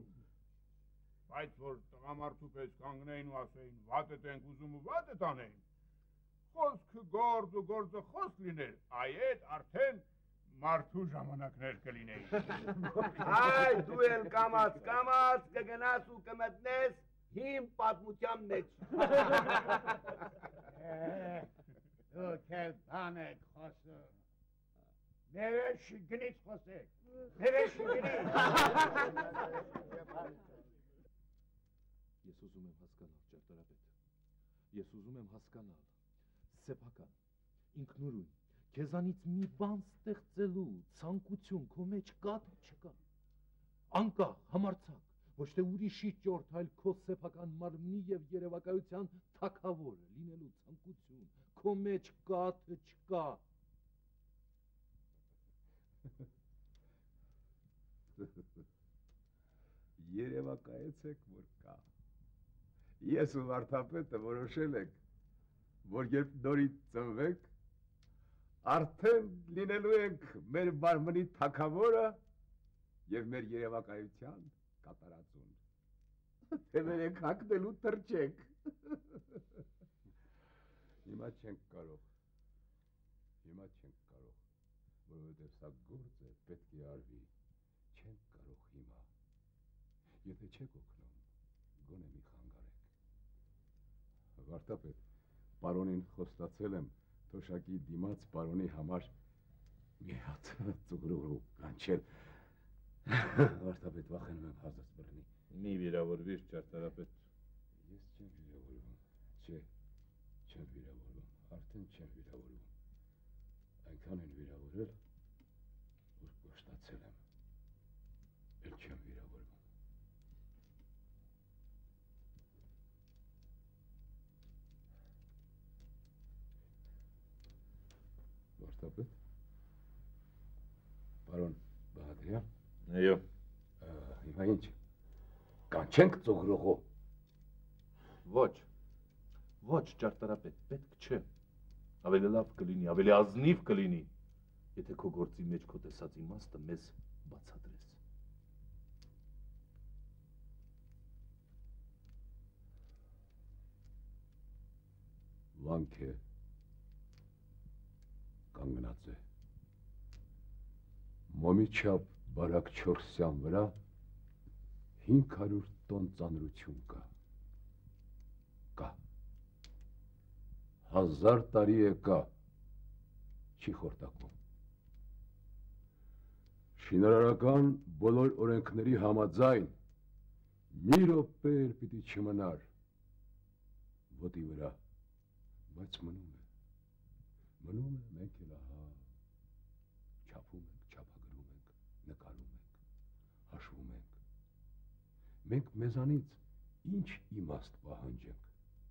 բայց որ տղամարդու պես կանգնեին ու ասեին վատըտ ենք ուզում ու վատըտ անեին, խոսքը գործ ու գործը խոսք լիներ, այդ արդեն մարդու ժամանակներ կլինեին։ Այ դու էլ կամաց կգնաս ու կմտնես հին պատմության մեջ։ Դուք էլ բան եք խոսում։ Ներեշի գնից խոսեք, ներեշի գնից։ Ես ուզում եմ հասկանալ, ճարտարապետ, ես ուզում եմ հասկանալ, սեփական, ինքնուրույն, քեզանից մի բան ստեղծելու ցանկություն քո մեջ կա թե չկա, անկախ, համարձակ, ոչ թե ուրիշի ճորթ, այլ քո սեփական մարմնի և երևակայության թագավորը լինելու ցանկություն քո մեջ կա թե չկա։ Երևակայեցեք, որ կա։ Ես ու վարդապետը որոշել ենք, որ երբ նորից ծնվենք, արդեն լինելու ենք մեր մարմնի թագավորը և մեր երևակայության կատարածուն։ Թե մեր ենք հագնելու թրջենք։ Հիմա չենք կարող, որովհետև սա գործ է, պետք է արվի, չենք կարող հիմա։ Եթե չեք օգնում, գոնե մի խանգարեք։ Վարդապետ, պարոնին խոստացել եմ թոշակի դիմաց պարոնի համար մի հատ ծուղրուղ կանչել։ Վարդապետ, վախենում եմ հազարդ բռնի։ Մի վիրավորվիր, ճարտարապետ։ Ես չեմ վիրավորվում, չէ, չեմ վիրավորվում, արդեն չեմ վիրավորվում։ Այնքան են վիրավորել, որ կոշտացել եմ, էլ չեմ վիրավորվում։ Վարդապետ, պարոն Բաղադրյան։ Այո։ Հիմա ինչ, կանչենք ծուղրուղու։ Ոչ, ճարտարապետ, պետք չէ, ավելի լավ կլինի, ավելի ազնիվ կլինի, եթե քո գործի մեջ քո տեսած իմաստը մեզ բացատրես։ Վանք է, կանգնած է, մոմի չափ բարակ չորսյան վրա 500 տոն ծանրություն կա, 1000 տարի է կա, չի խորտակվում։ Շինարարական բոլոր օրենքների համաձայն մի րոպե էլ պիտի չմնար ոտի վրա, բայց մնում է, մենք էլ ահա չափում ենք, չափագրում ենք, նկարում ենք, հաշվում ենք։ Մենք մեզանից ինչ իմաստ պահանջենք։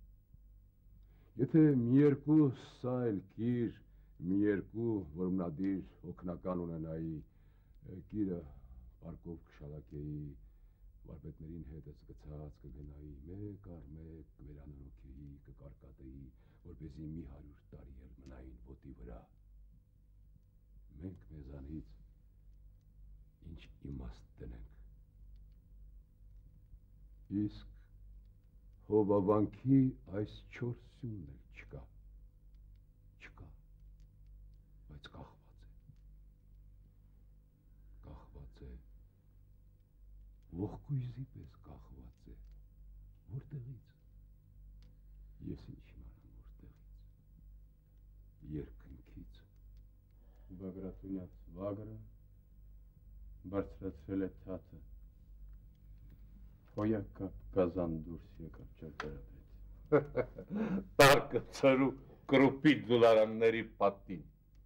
Եթե մի երկու սա էլ կիր, մի երկու որմնադիր օգնական ունենայի, կիրը պարկով կշալակեի, վարպետներին հետս գցած կգնայի, մեկ առ մեկ կվերանորոգեի, կկարկատեի, որպեսզի մի 100 տարի էլ մնային ոտի վրա։ Մենք մեզանից ինչ իմաստ տնենք։ Իսկ հովավանքի այս 4 սյունն էլ չկա, բայց կախված է, ողկույզի պես կախված է, որտեղից, ես ինչ իմանամ որտեղից, երկնքից։ Բագրատունյաց վագրը բարձրացրել է թաթը, հոյակապ գազան դուրս եկավ ճարտարապետ։ Տարկը ծրու կրուպի դոլարանների պատին։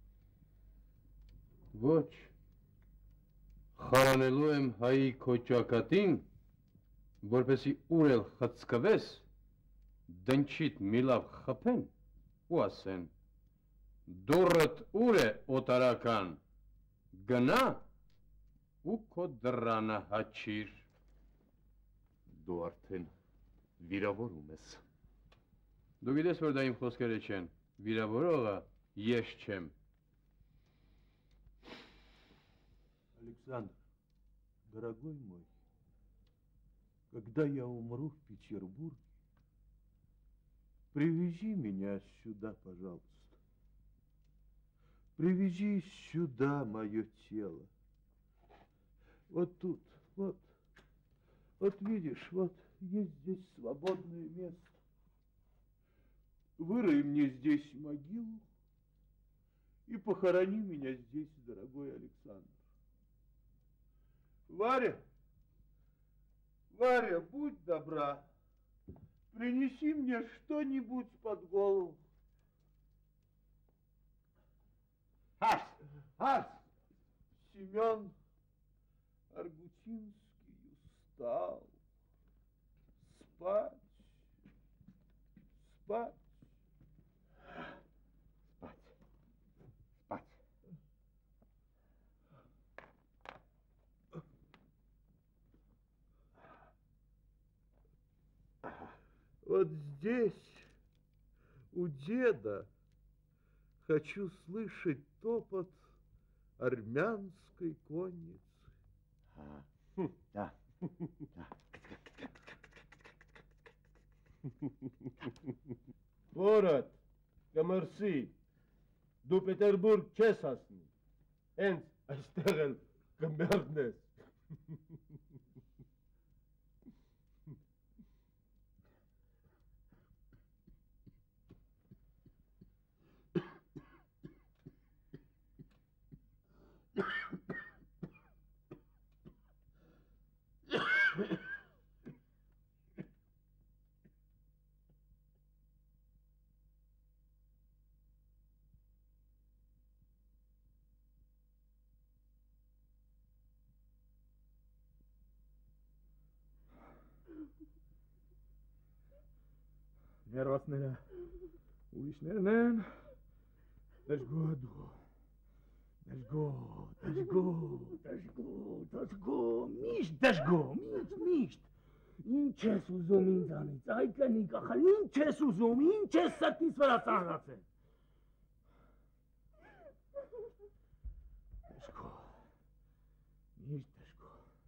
Ոչ, խարանելու եմ հայի քո ճակատին, որպեսի ուր էլ խցկվես, դնչիտ մի լավ խփեն ու ասեն, դուրդ ուր է օտարական, գնա ու քո դռանը հաչիր։ Դու արդեն վիրավորում ես։ Դու գիտես, որ դա իմ խոսքերը չեն, վիրավորողը ես չեմ։ Александр, дорогой мой, когда я умру в Петербурге, привези меня сюда, пожалуйста. Привези сюда мое тело. Вот тут, вот. Вот видишь, вот есть здесь свободное место. Вырой мне здесь могилу и похорони меня здесь, дорогой Александр. Варя, Варя, будь добра, принеси мне что-нибудь под голову. Арс! Семен Аргутинский устал. Спать. Спать. Спать. Вот здесь, у деда, хочу слышать топот армянской конницы. Да. Որդ, կմրսի, դու Պետերբուրգ չես հասնի, հենց այստեղ էլ կմեռնես։ Ներվածները ուրիշներն են, դժգո դու, դժգո, միշտ դժգո, միշտ, ինչ ես ուզում ինձանից, այ կնիկ ախալ, ինչ ես ուզում, ինչ ես սրտիս վրա ծանրացել։ Դժգո, միշտ դժգո։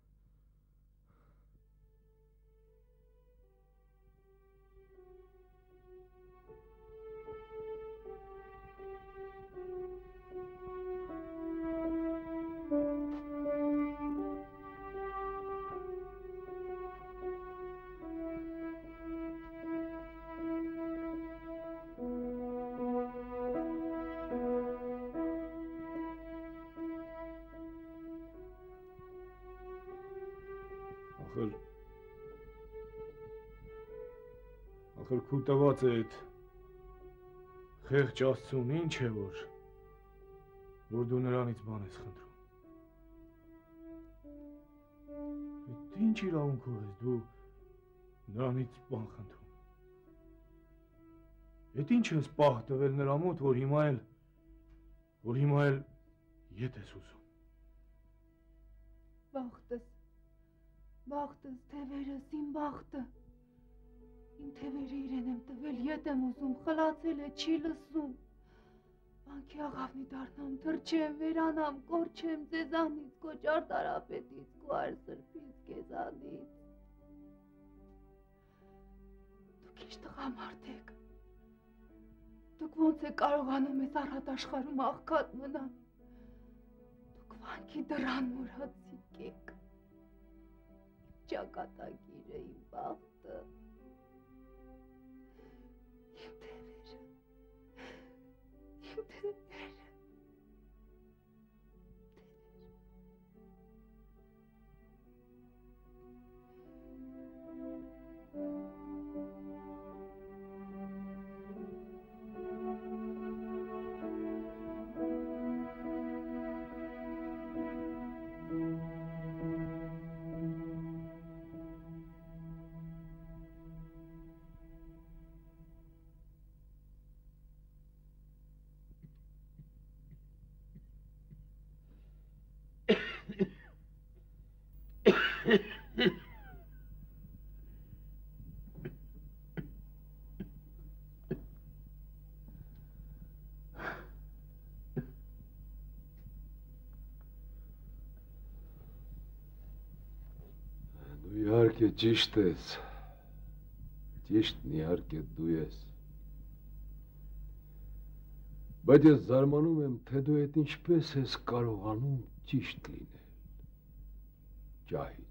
Ախր քու տված է այդ խեղճ Աստծուն ինչ է որ դու նրանից բան ես խնդրում։ Այդ ինչ իրավունքով ես դու նրանից բան խնդրում։ Այդ ինչ ես պահ տվել նրա մոտ, որ հիմա էլ ետ ես ուզում։ Բախտս, թևերս, իմ բախտը։ Իմ թևերը իրեն եմ տվել, ետ եմ ուզում, խլացել է, չի լսում։ Վանքի աղավնի դառնամ, թրջեմ, վերանամ, կորչեմ ձեզանից, կոճար տարապետից, կուար սրպից, կեզանից։ Դուք ինչ տղամարդ եք։ Դուք ոնց է կարողանում ես առատ աշխարհում աղքատ մնալ։ Դուք վանքի դռան մորացիկ եք։ Ճակատագիր է իմ բախտը։ Իհարկե ճիշտ ես, ճիշտն իհարկե դու ես, Բայց ես զարմանում եմ, թե դու այդ ինչպես ես կարողանում ճիշտ լինել։ Ջահիճ։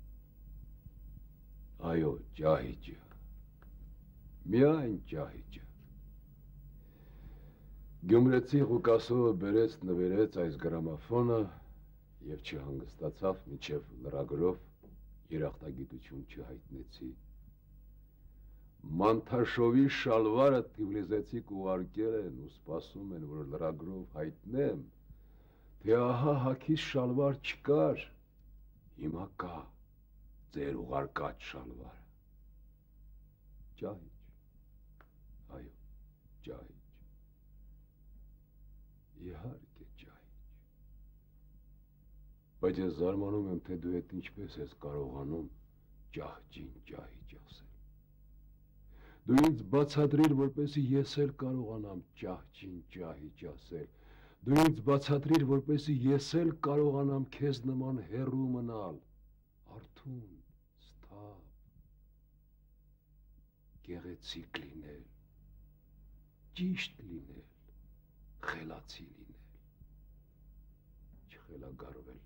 Այո, ջահիճը։ Միայն ջահիճը։ Գյումրեցի Ղուկասովը բերեց նվերեց այս գրամաֆոնը և չհանգստացավ մինչև լրագրով երախտագիտություն չհայտնեցի։ Մանթաշովի շալվարը Թիֆլիսեցիք ուղարկել են ու սպասում են, որ լրագրով հայտնեմ, թե ահա հագիս շալվար չկար, հիմա կա ձեր ուղարկած շալվարը։ Ջահիճ, այո, ջահիճ, իհարկե ջահիճ, բայց ես զարմանում եմ, թե դու հետ ինչպես ես կարողանում ջահջին ջահիճ ասել։ Դու ինձ բացատրիր, որպեսզի ես էլ կարողանամ ջահջին ջահիճ ասել։ Դու ինձ բացատրիր, որպեսզի ես էլ կարողանամ քեզ նման հեռու մնալ, արթուն, սթափ, գեղեցիկ լինել, ճիշտ լինել, խելացի լինել, չխելագարվել։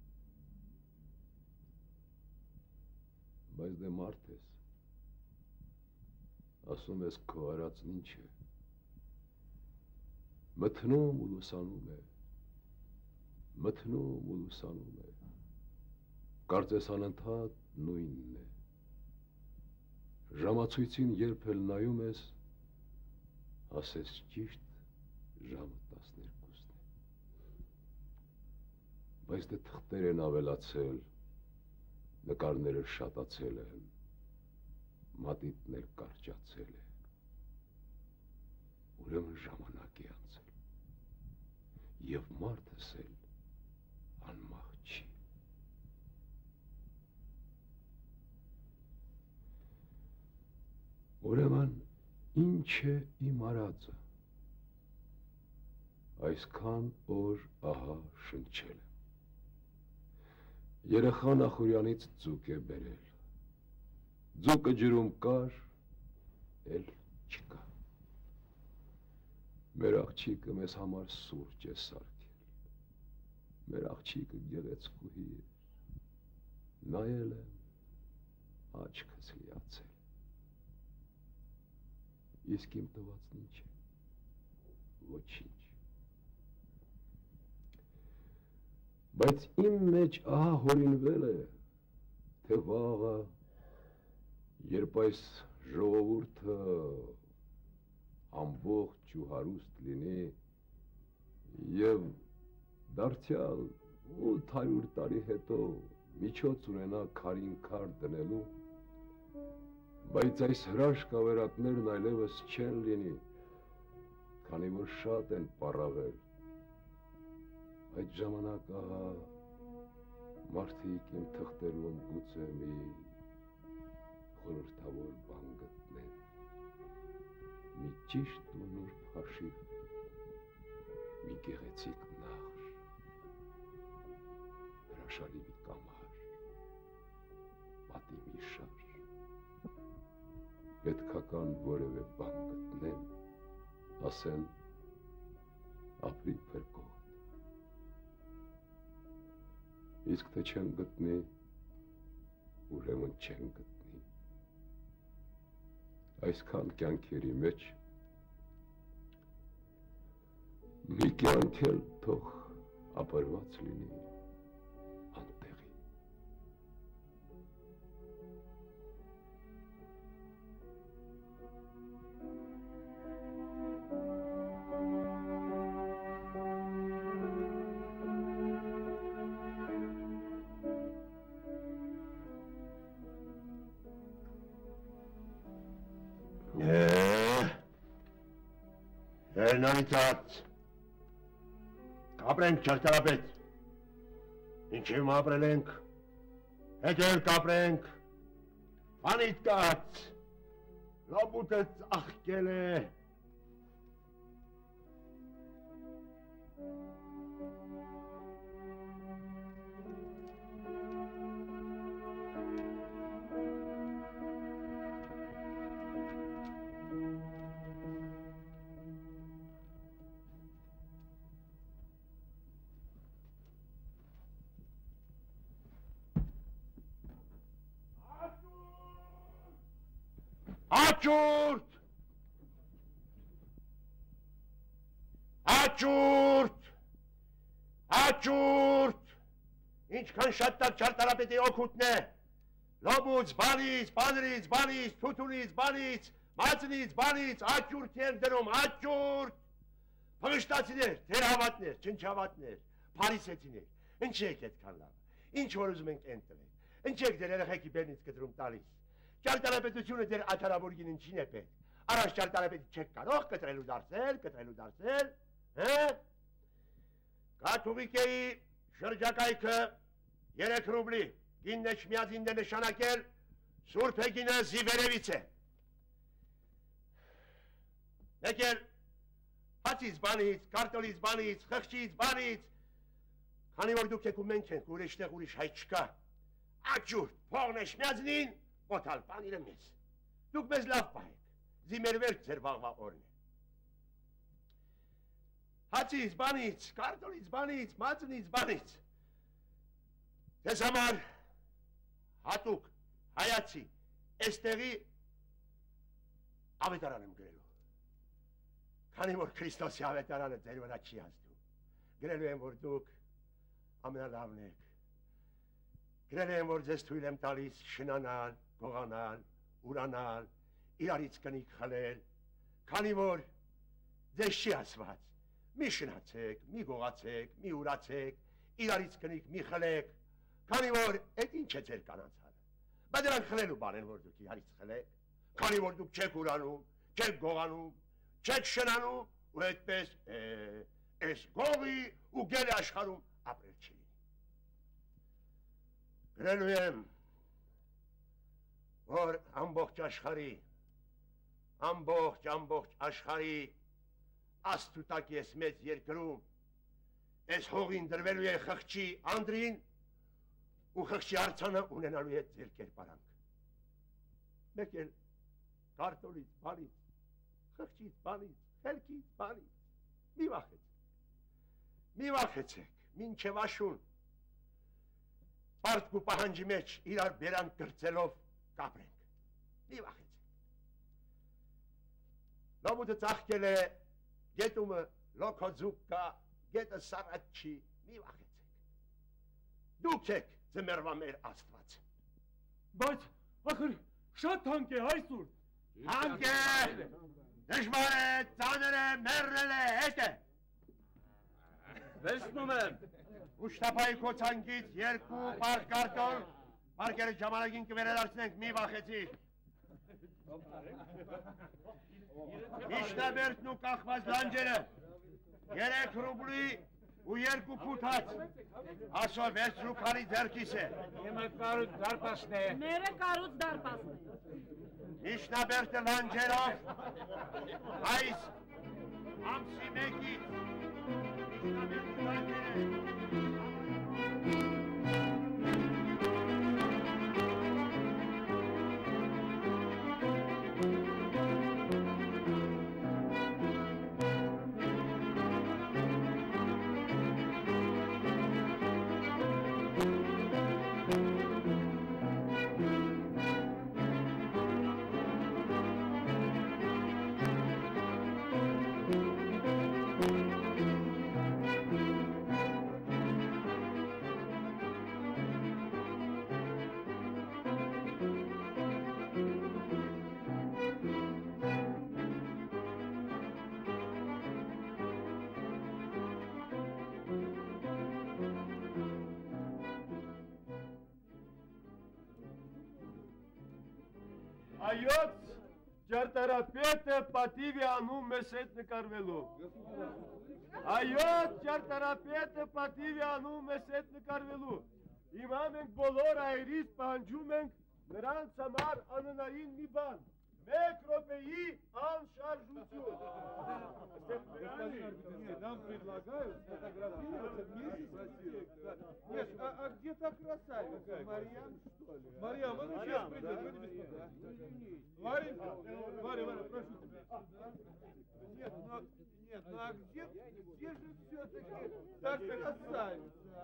Բայց դե մարդ ես, ասում ես քո արածն ինչ է, մթնում ու լուսանում է, մթնում ու լուսանում է, կարծես անընդհատ նույնն է։ Ժամացույցին երբ էլ նայում ես, ասես ճիշտ ժամը 12-ն է։ Բայց դե թղթեր են ավելացել, նկարները շատացել են, մատիտն էլ կարճացել է, ուրեմն ժամանակ է անցել, և մարդս էլ անմահ չի։ Ուրեմն ինչ է իմ արածը, այսքան օր ահա շնչել եմ, երեխան Ախուրյանից ձուկ է բերել, ձուկը ջրում կար, էլ չկա։ Մեր աղջիկը մեզ համար սուրճ է սարքել, մեր աղջիկը գեղեցկուհի է, նայել եմ, աչքս լիացել։ Իսկ իմ տվածն ինչ է, ոչինչ։ Բայց իմ մեջ ահա հորինվել է, թե վաղը, երբ այս ժողովուրդը ամբողջ ու հարուստ լինի և դարձյալ 800 տարի հետո միջոց ունենա քարին քար դնելու, բայց այս հրաշք ավերակներն այլևս չեն լինի, քանի որ շատ են պառավել։ Այդ ժամանակ ահա մարդիկ իմ թղթերում գուցե մի խորհրդավոր բան գտնեն, մի ճիշտ ու նուրբ հաշիվ, մի գեղեցիկ նախշ, հրաշալի մի կամար, պատի մի շարժ, պետքական որևէ բան գտնեն, ասեն ապրի փրկող։ Իսկ թե չեն գտնի, ուրեմն չեն գտնի։ Այսքան կյանքերի մեջ մի կյանք էլ թող ապրված լինի անտեղի։ Հերնանիցած, կապրենք ճարտարապետ, ինչիվ ապրել ենք, հետել կապրենք, անիտ կաց, լաբուտեց աղկել է, Աճուրդ։ Աճուրդ։ Աճուրդ։ Ինչքան շատ տակ ճարտարապետի օգուտն է։ Լոբուց, բանից, բանրից, բանից, թութունից, բանից, մածնից, բանից, աճուրդ են դնում, աճուրդ։ Փղշտացիներ, թերհավատներ, չնչավատներ, փարիսեցիներ, ինչ եք այդքան լավ, ինչ որ ուզում ենք են տվեք, ինչ եք դեր երեխեքի բերնից կտրում տալիս, ճարտարապետությունը դեր աթարավորգին ինչին է պետք, առաջ ճարտարապետի չեք կարող կտրելու դարձել, Կաթուղիկեի շրջակայքը 3 ռուբլի, գինն չմիածին դե նշանակել, Սուրբ Էգինը զիվերևից է։ Մեկ էլ հացից բանից, կարտոլից բանից, խղճից բանից, քանի որ դուք եք ու մենք ենք, ուրիշտեղ ուրիշ հայ չկա, աճուրդ, փողն է շմյածնին, մոտալ բանիրը մեզ, դուք մեզ լավ պահեք, զիմեր վերք ձեր վաղվա օրն է։ Հացից բանից, կարտոլից բանից, մածնից բանից, ձեզ համար հատուկ, հայացի, էստեղի ավետարան եմ գրելու։ Քանի որ Քրիստոսի ավետարանը ձեր վրա չի ազդում, գրելու եմ, որ դուք ամենալավն եք, գրելու եմ, որ ձեզ թույլ եմ տալիս շնանալ, գողանալ, ուրանալ, իրարից կնիկ խլել, քանի որ ձեզ չի ասված, մի շնացեք, մի գողացեք, մի ուրացեք, իրարից կնիկ մի խլեք, քանի որ էդ ինչ է ձեր կանանցալը, բայց դրանք խլելու բան են, որ դուք իրարից խլեք, քանի որ դուք չեք ուրանում, չեք գողանում, չեք շնանում ու այդպես այս գողի ու գելի աշխարհում ապրել չի լինի։ Գրելու եմ, որ ամբողջ աշխարհի աստուտակ ես մեծ երկրում այս հողին դրվելու է խղճի անդրին ու խղճի արձանը ունենալու է ձեր կերպարանք։ Մեկ էլ կարտոլից բանից, խղճից բանից, խելքից բանից, մի վախեցեք, մինչև աշուն, պարտք ու պահանջի մեջ իրար բերանք կրծելով կապրենք, մի վախեցեք։ Լոբուտը ծաղկել է, գետումը լոքոձուկ կա, գետը սարատ չի, մի վախեցեք։ Դուք եք ձմերվա մեր աստված։ Բայց, ախր, շատ թանկ է, այսուր։ Թանկ է, դժվար է, ծանր է, մեռնել է, հետ է։ Վերցնում եմ, ուշտապայի քոցանգից 2 պարկ կարտոլ, պարկերը ժամանակին կվերադարձնենք, մի վախեցի։ Իշտաբերդն ու կախված լանջերը, 3 ռուբլի ու 2 փութ հաց, ասո 6 ռուբլի ձեռքիս է։ Եմը կարուց դարպասն է։ Մերը կարուց դարպասն է։ Իշտաբերդը լանջերով, այս ամսի մեկից, իշտաբերդը լանջերը։ Այոց ճարտարապետը պատիվ է անում մեզ հետ նկարվելու։ Այոց ճարտարապետը պատիվ է անում մեզ հետ նկարվելու։ Հիմա մենք բոլոր այրից պահանջում ենք նրանց համար անհնարին մի բան։ 1 րոպեի անշարժություն։ Нам предлагают сфотографироваться вместе с Россией. Нет, а где та красавица? Марьям, что ли? Марьям, он сейчас придет, вы не беспокойтесь. Варенька, Варя, прошу тебя. Нет, ну а где же все-таки та красавица, а?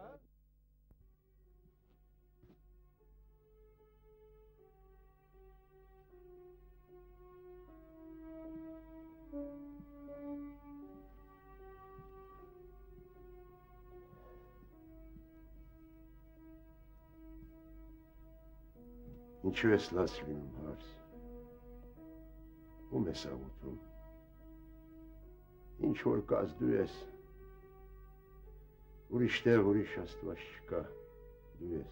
Ինչու ես լաց լինում հարս։ Ում ես աղոթում։ Ինչ որ կաս դու ես։ Ուրիշ տեղ ուրիշ աստված չկա, դու ես։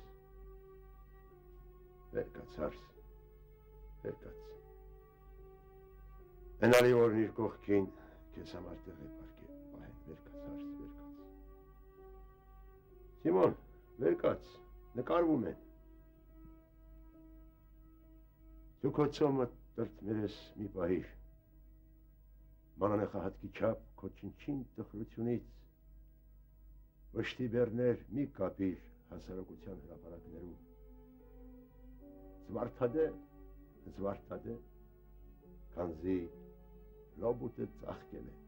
Վեր կաց հարս, վեր կաց։ Հենալի որն իր կողքին քեզ համար տեղ է պարկել, պահեն, վեր կաց հարս, վեր կաց։ Սիմոն, վեր կաց, նկարվում են։ Դու քո ծոմը տրտմել ես մի պահիր, մանանեխահատկի չապ քո չնչին տխրությունից, վշտի բեռներ մի կապիր հասարակության հրապարակներում, զվարդադե, քանզի լոբուտը ծաղկել է,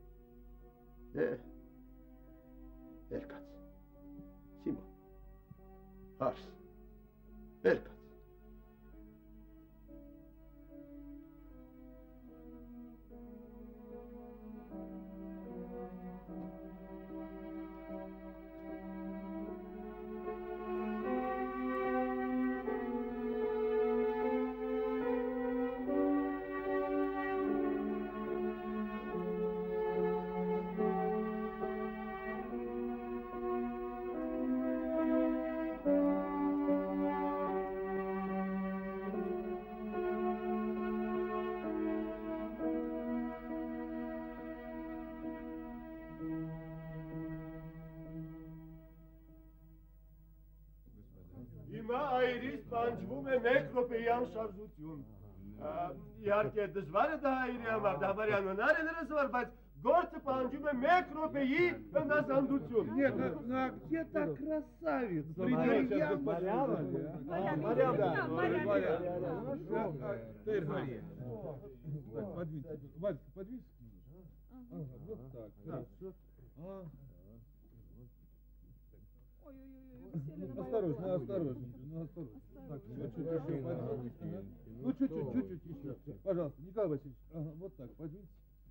վեր կաց, Սիմոն, հարս, վեր կաց։ Հիմա այրից պանջվում է մեկ ռոպեյան շարժություն։ Իհարկե դժվար է դա այրի համար, դա բարյան հնար է նրանց համար, բայց գործը պանջում է մեկ ռոպեի հնասանդություն։ Нет, ну а где та красавица? Подвиньте. Вадька, подвиньте. Вот так, хорошо. Осторожно, осторожно. Так, чуть-чуть еще подвиньте. Ну, чуть-чуть еще. Пожалуйста, Николай Васильевич. Ага, вот так, подвиньте.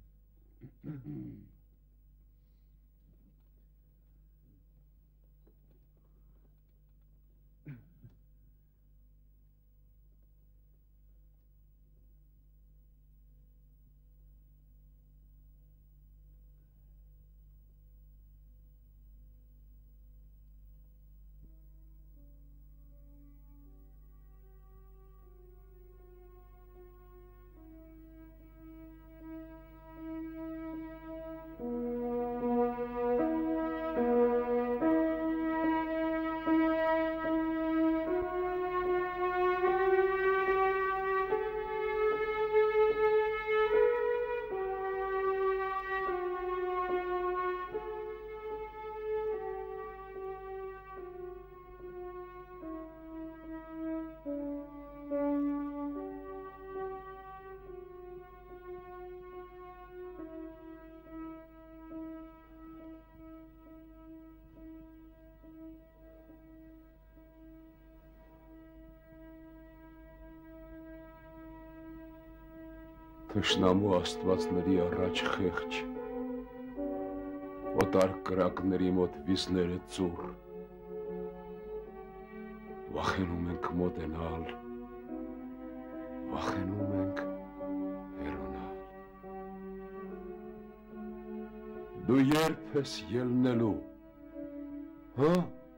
Թշնամու աստվածների առաջ խեղճ, օտար կրակների մոտ վիզները ծուռ, վախենում ենք մոտենալ, վախենում ենք հեռանալ։ Դու երբ ես ելնելու, հա?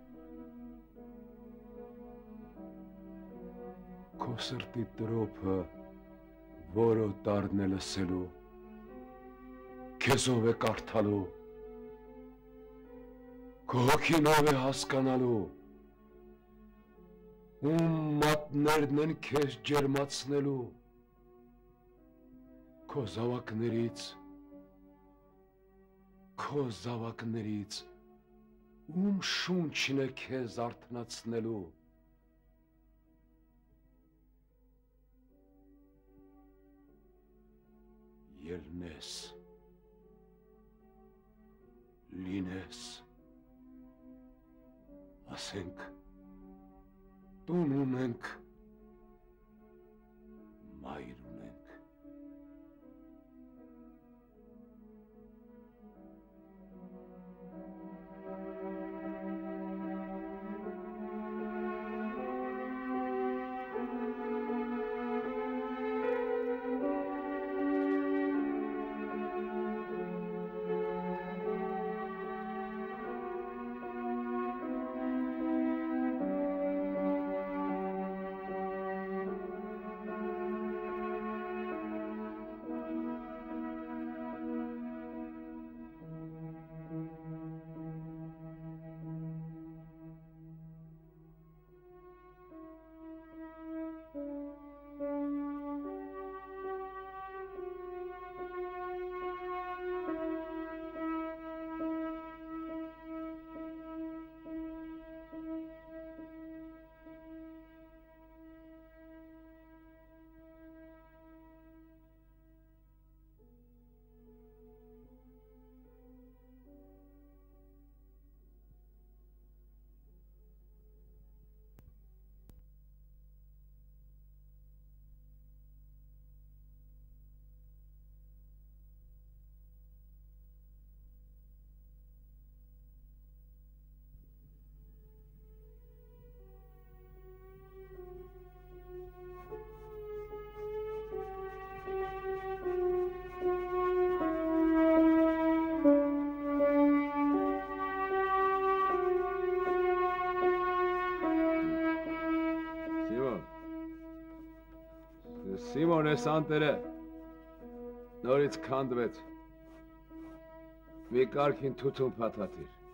Քո սրտի տրոփը որը տարն է լսելու, քեզով է կարդալու, քո հոգին ով է հասկանալու, ում մատներն են քեզ ջերմացնելու, քո զավակներից, ում շունչն է քեզ արթնացնելու, ելնես, լինես, ասենք, տուն ունենք, մայր ունենք։ Սիմոն ես անտերը նորից քանդվեց։ Մի կարգին թութուն փաթաթիր։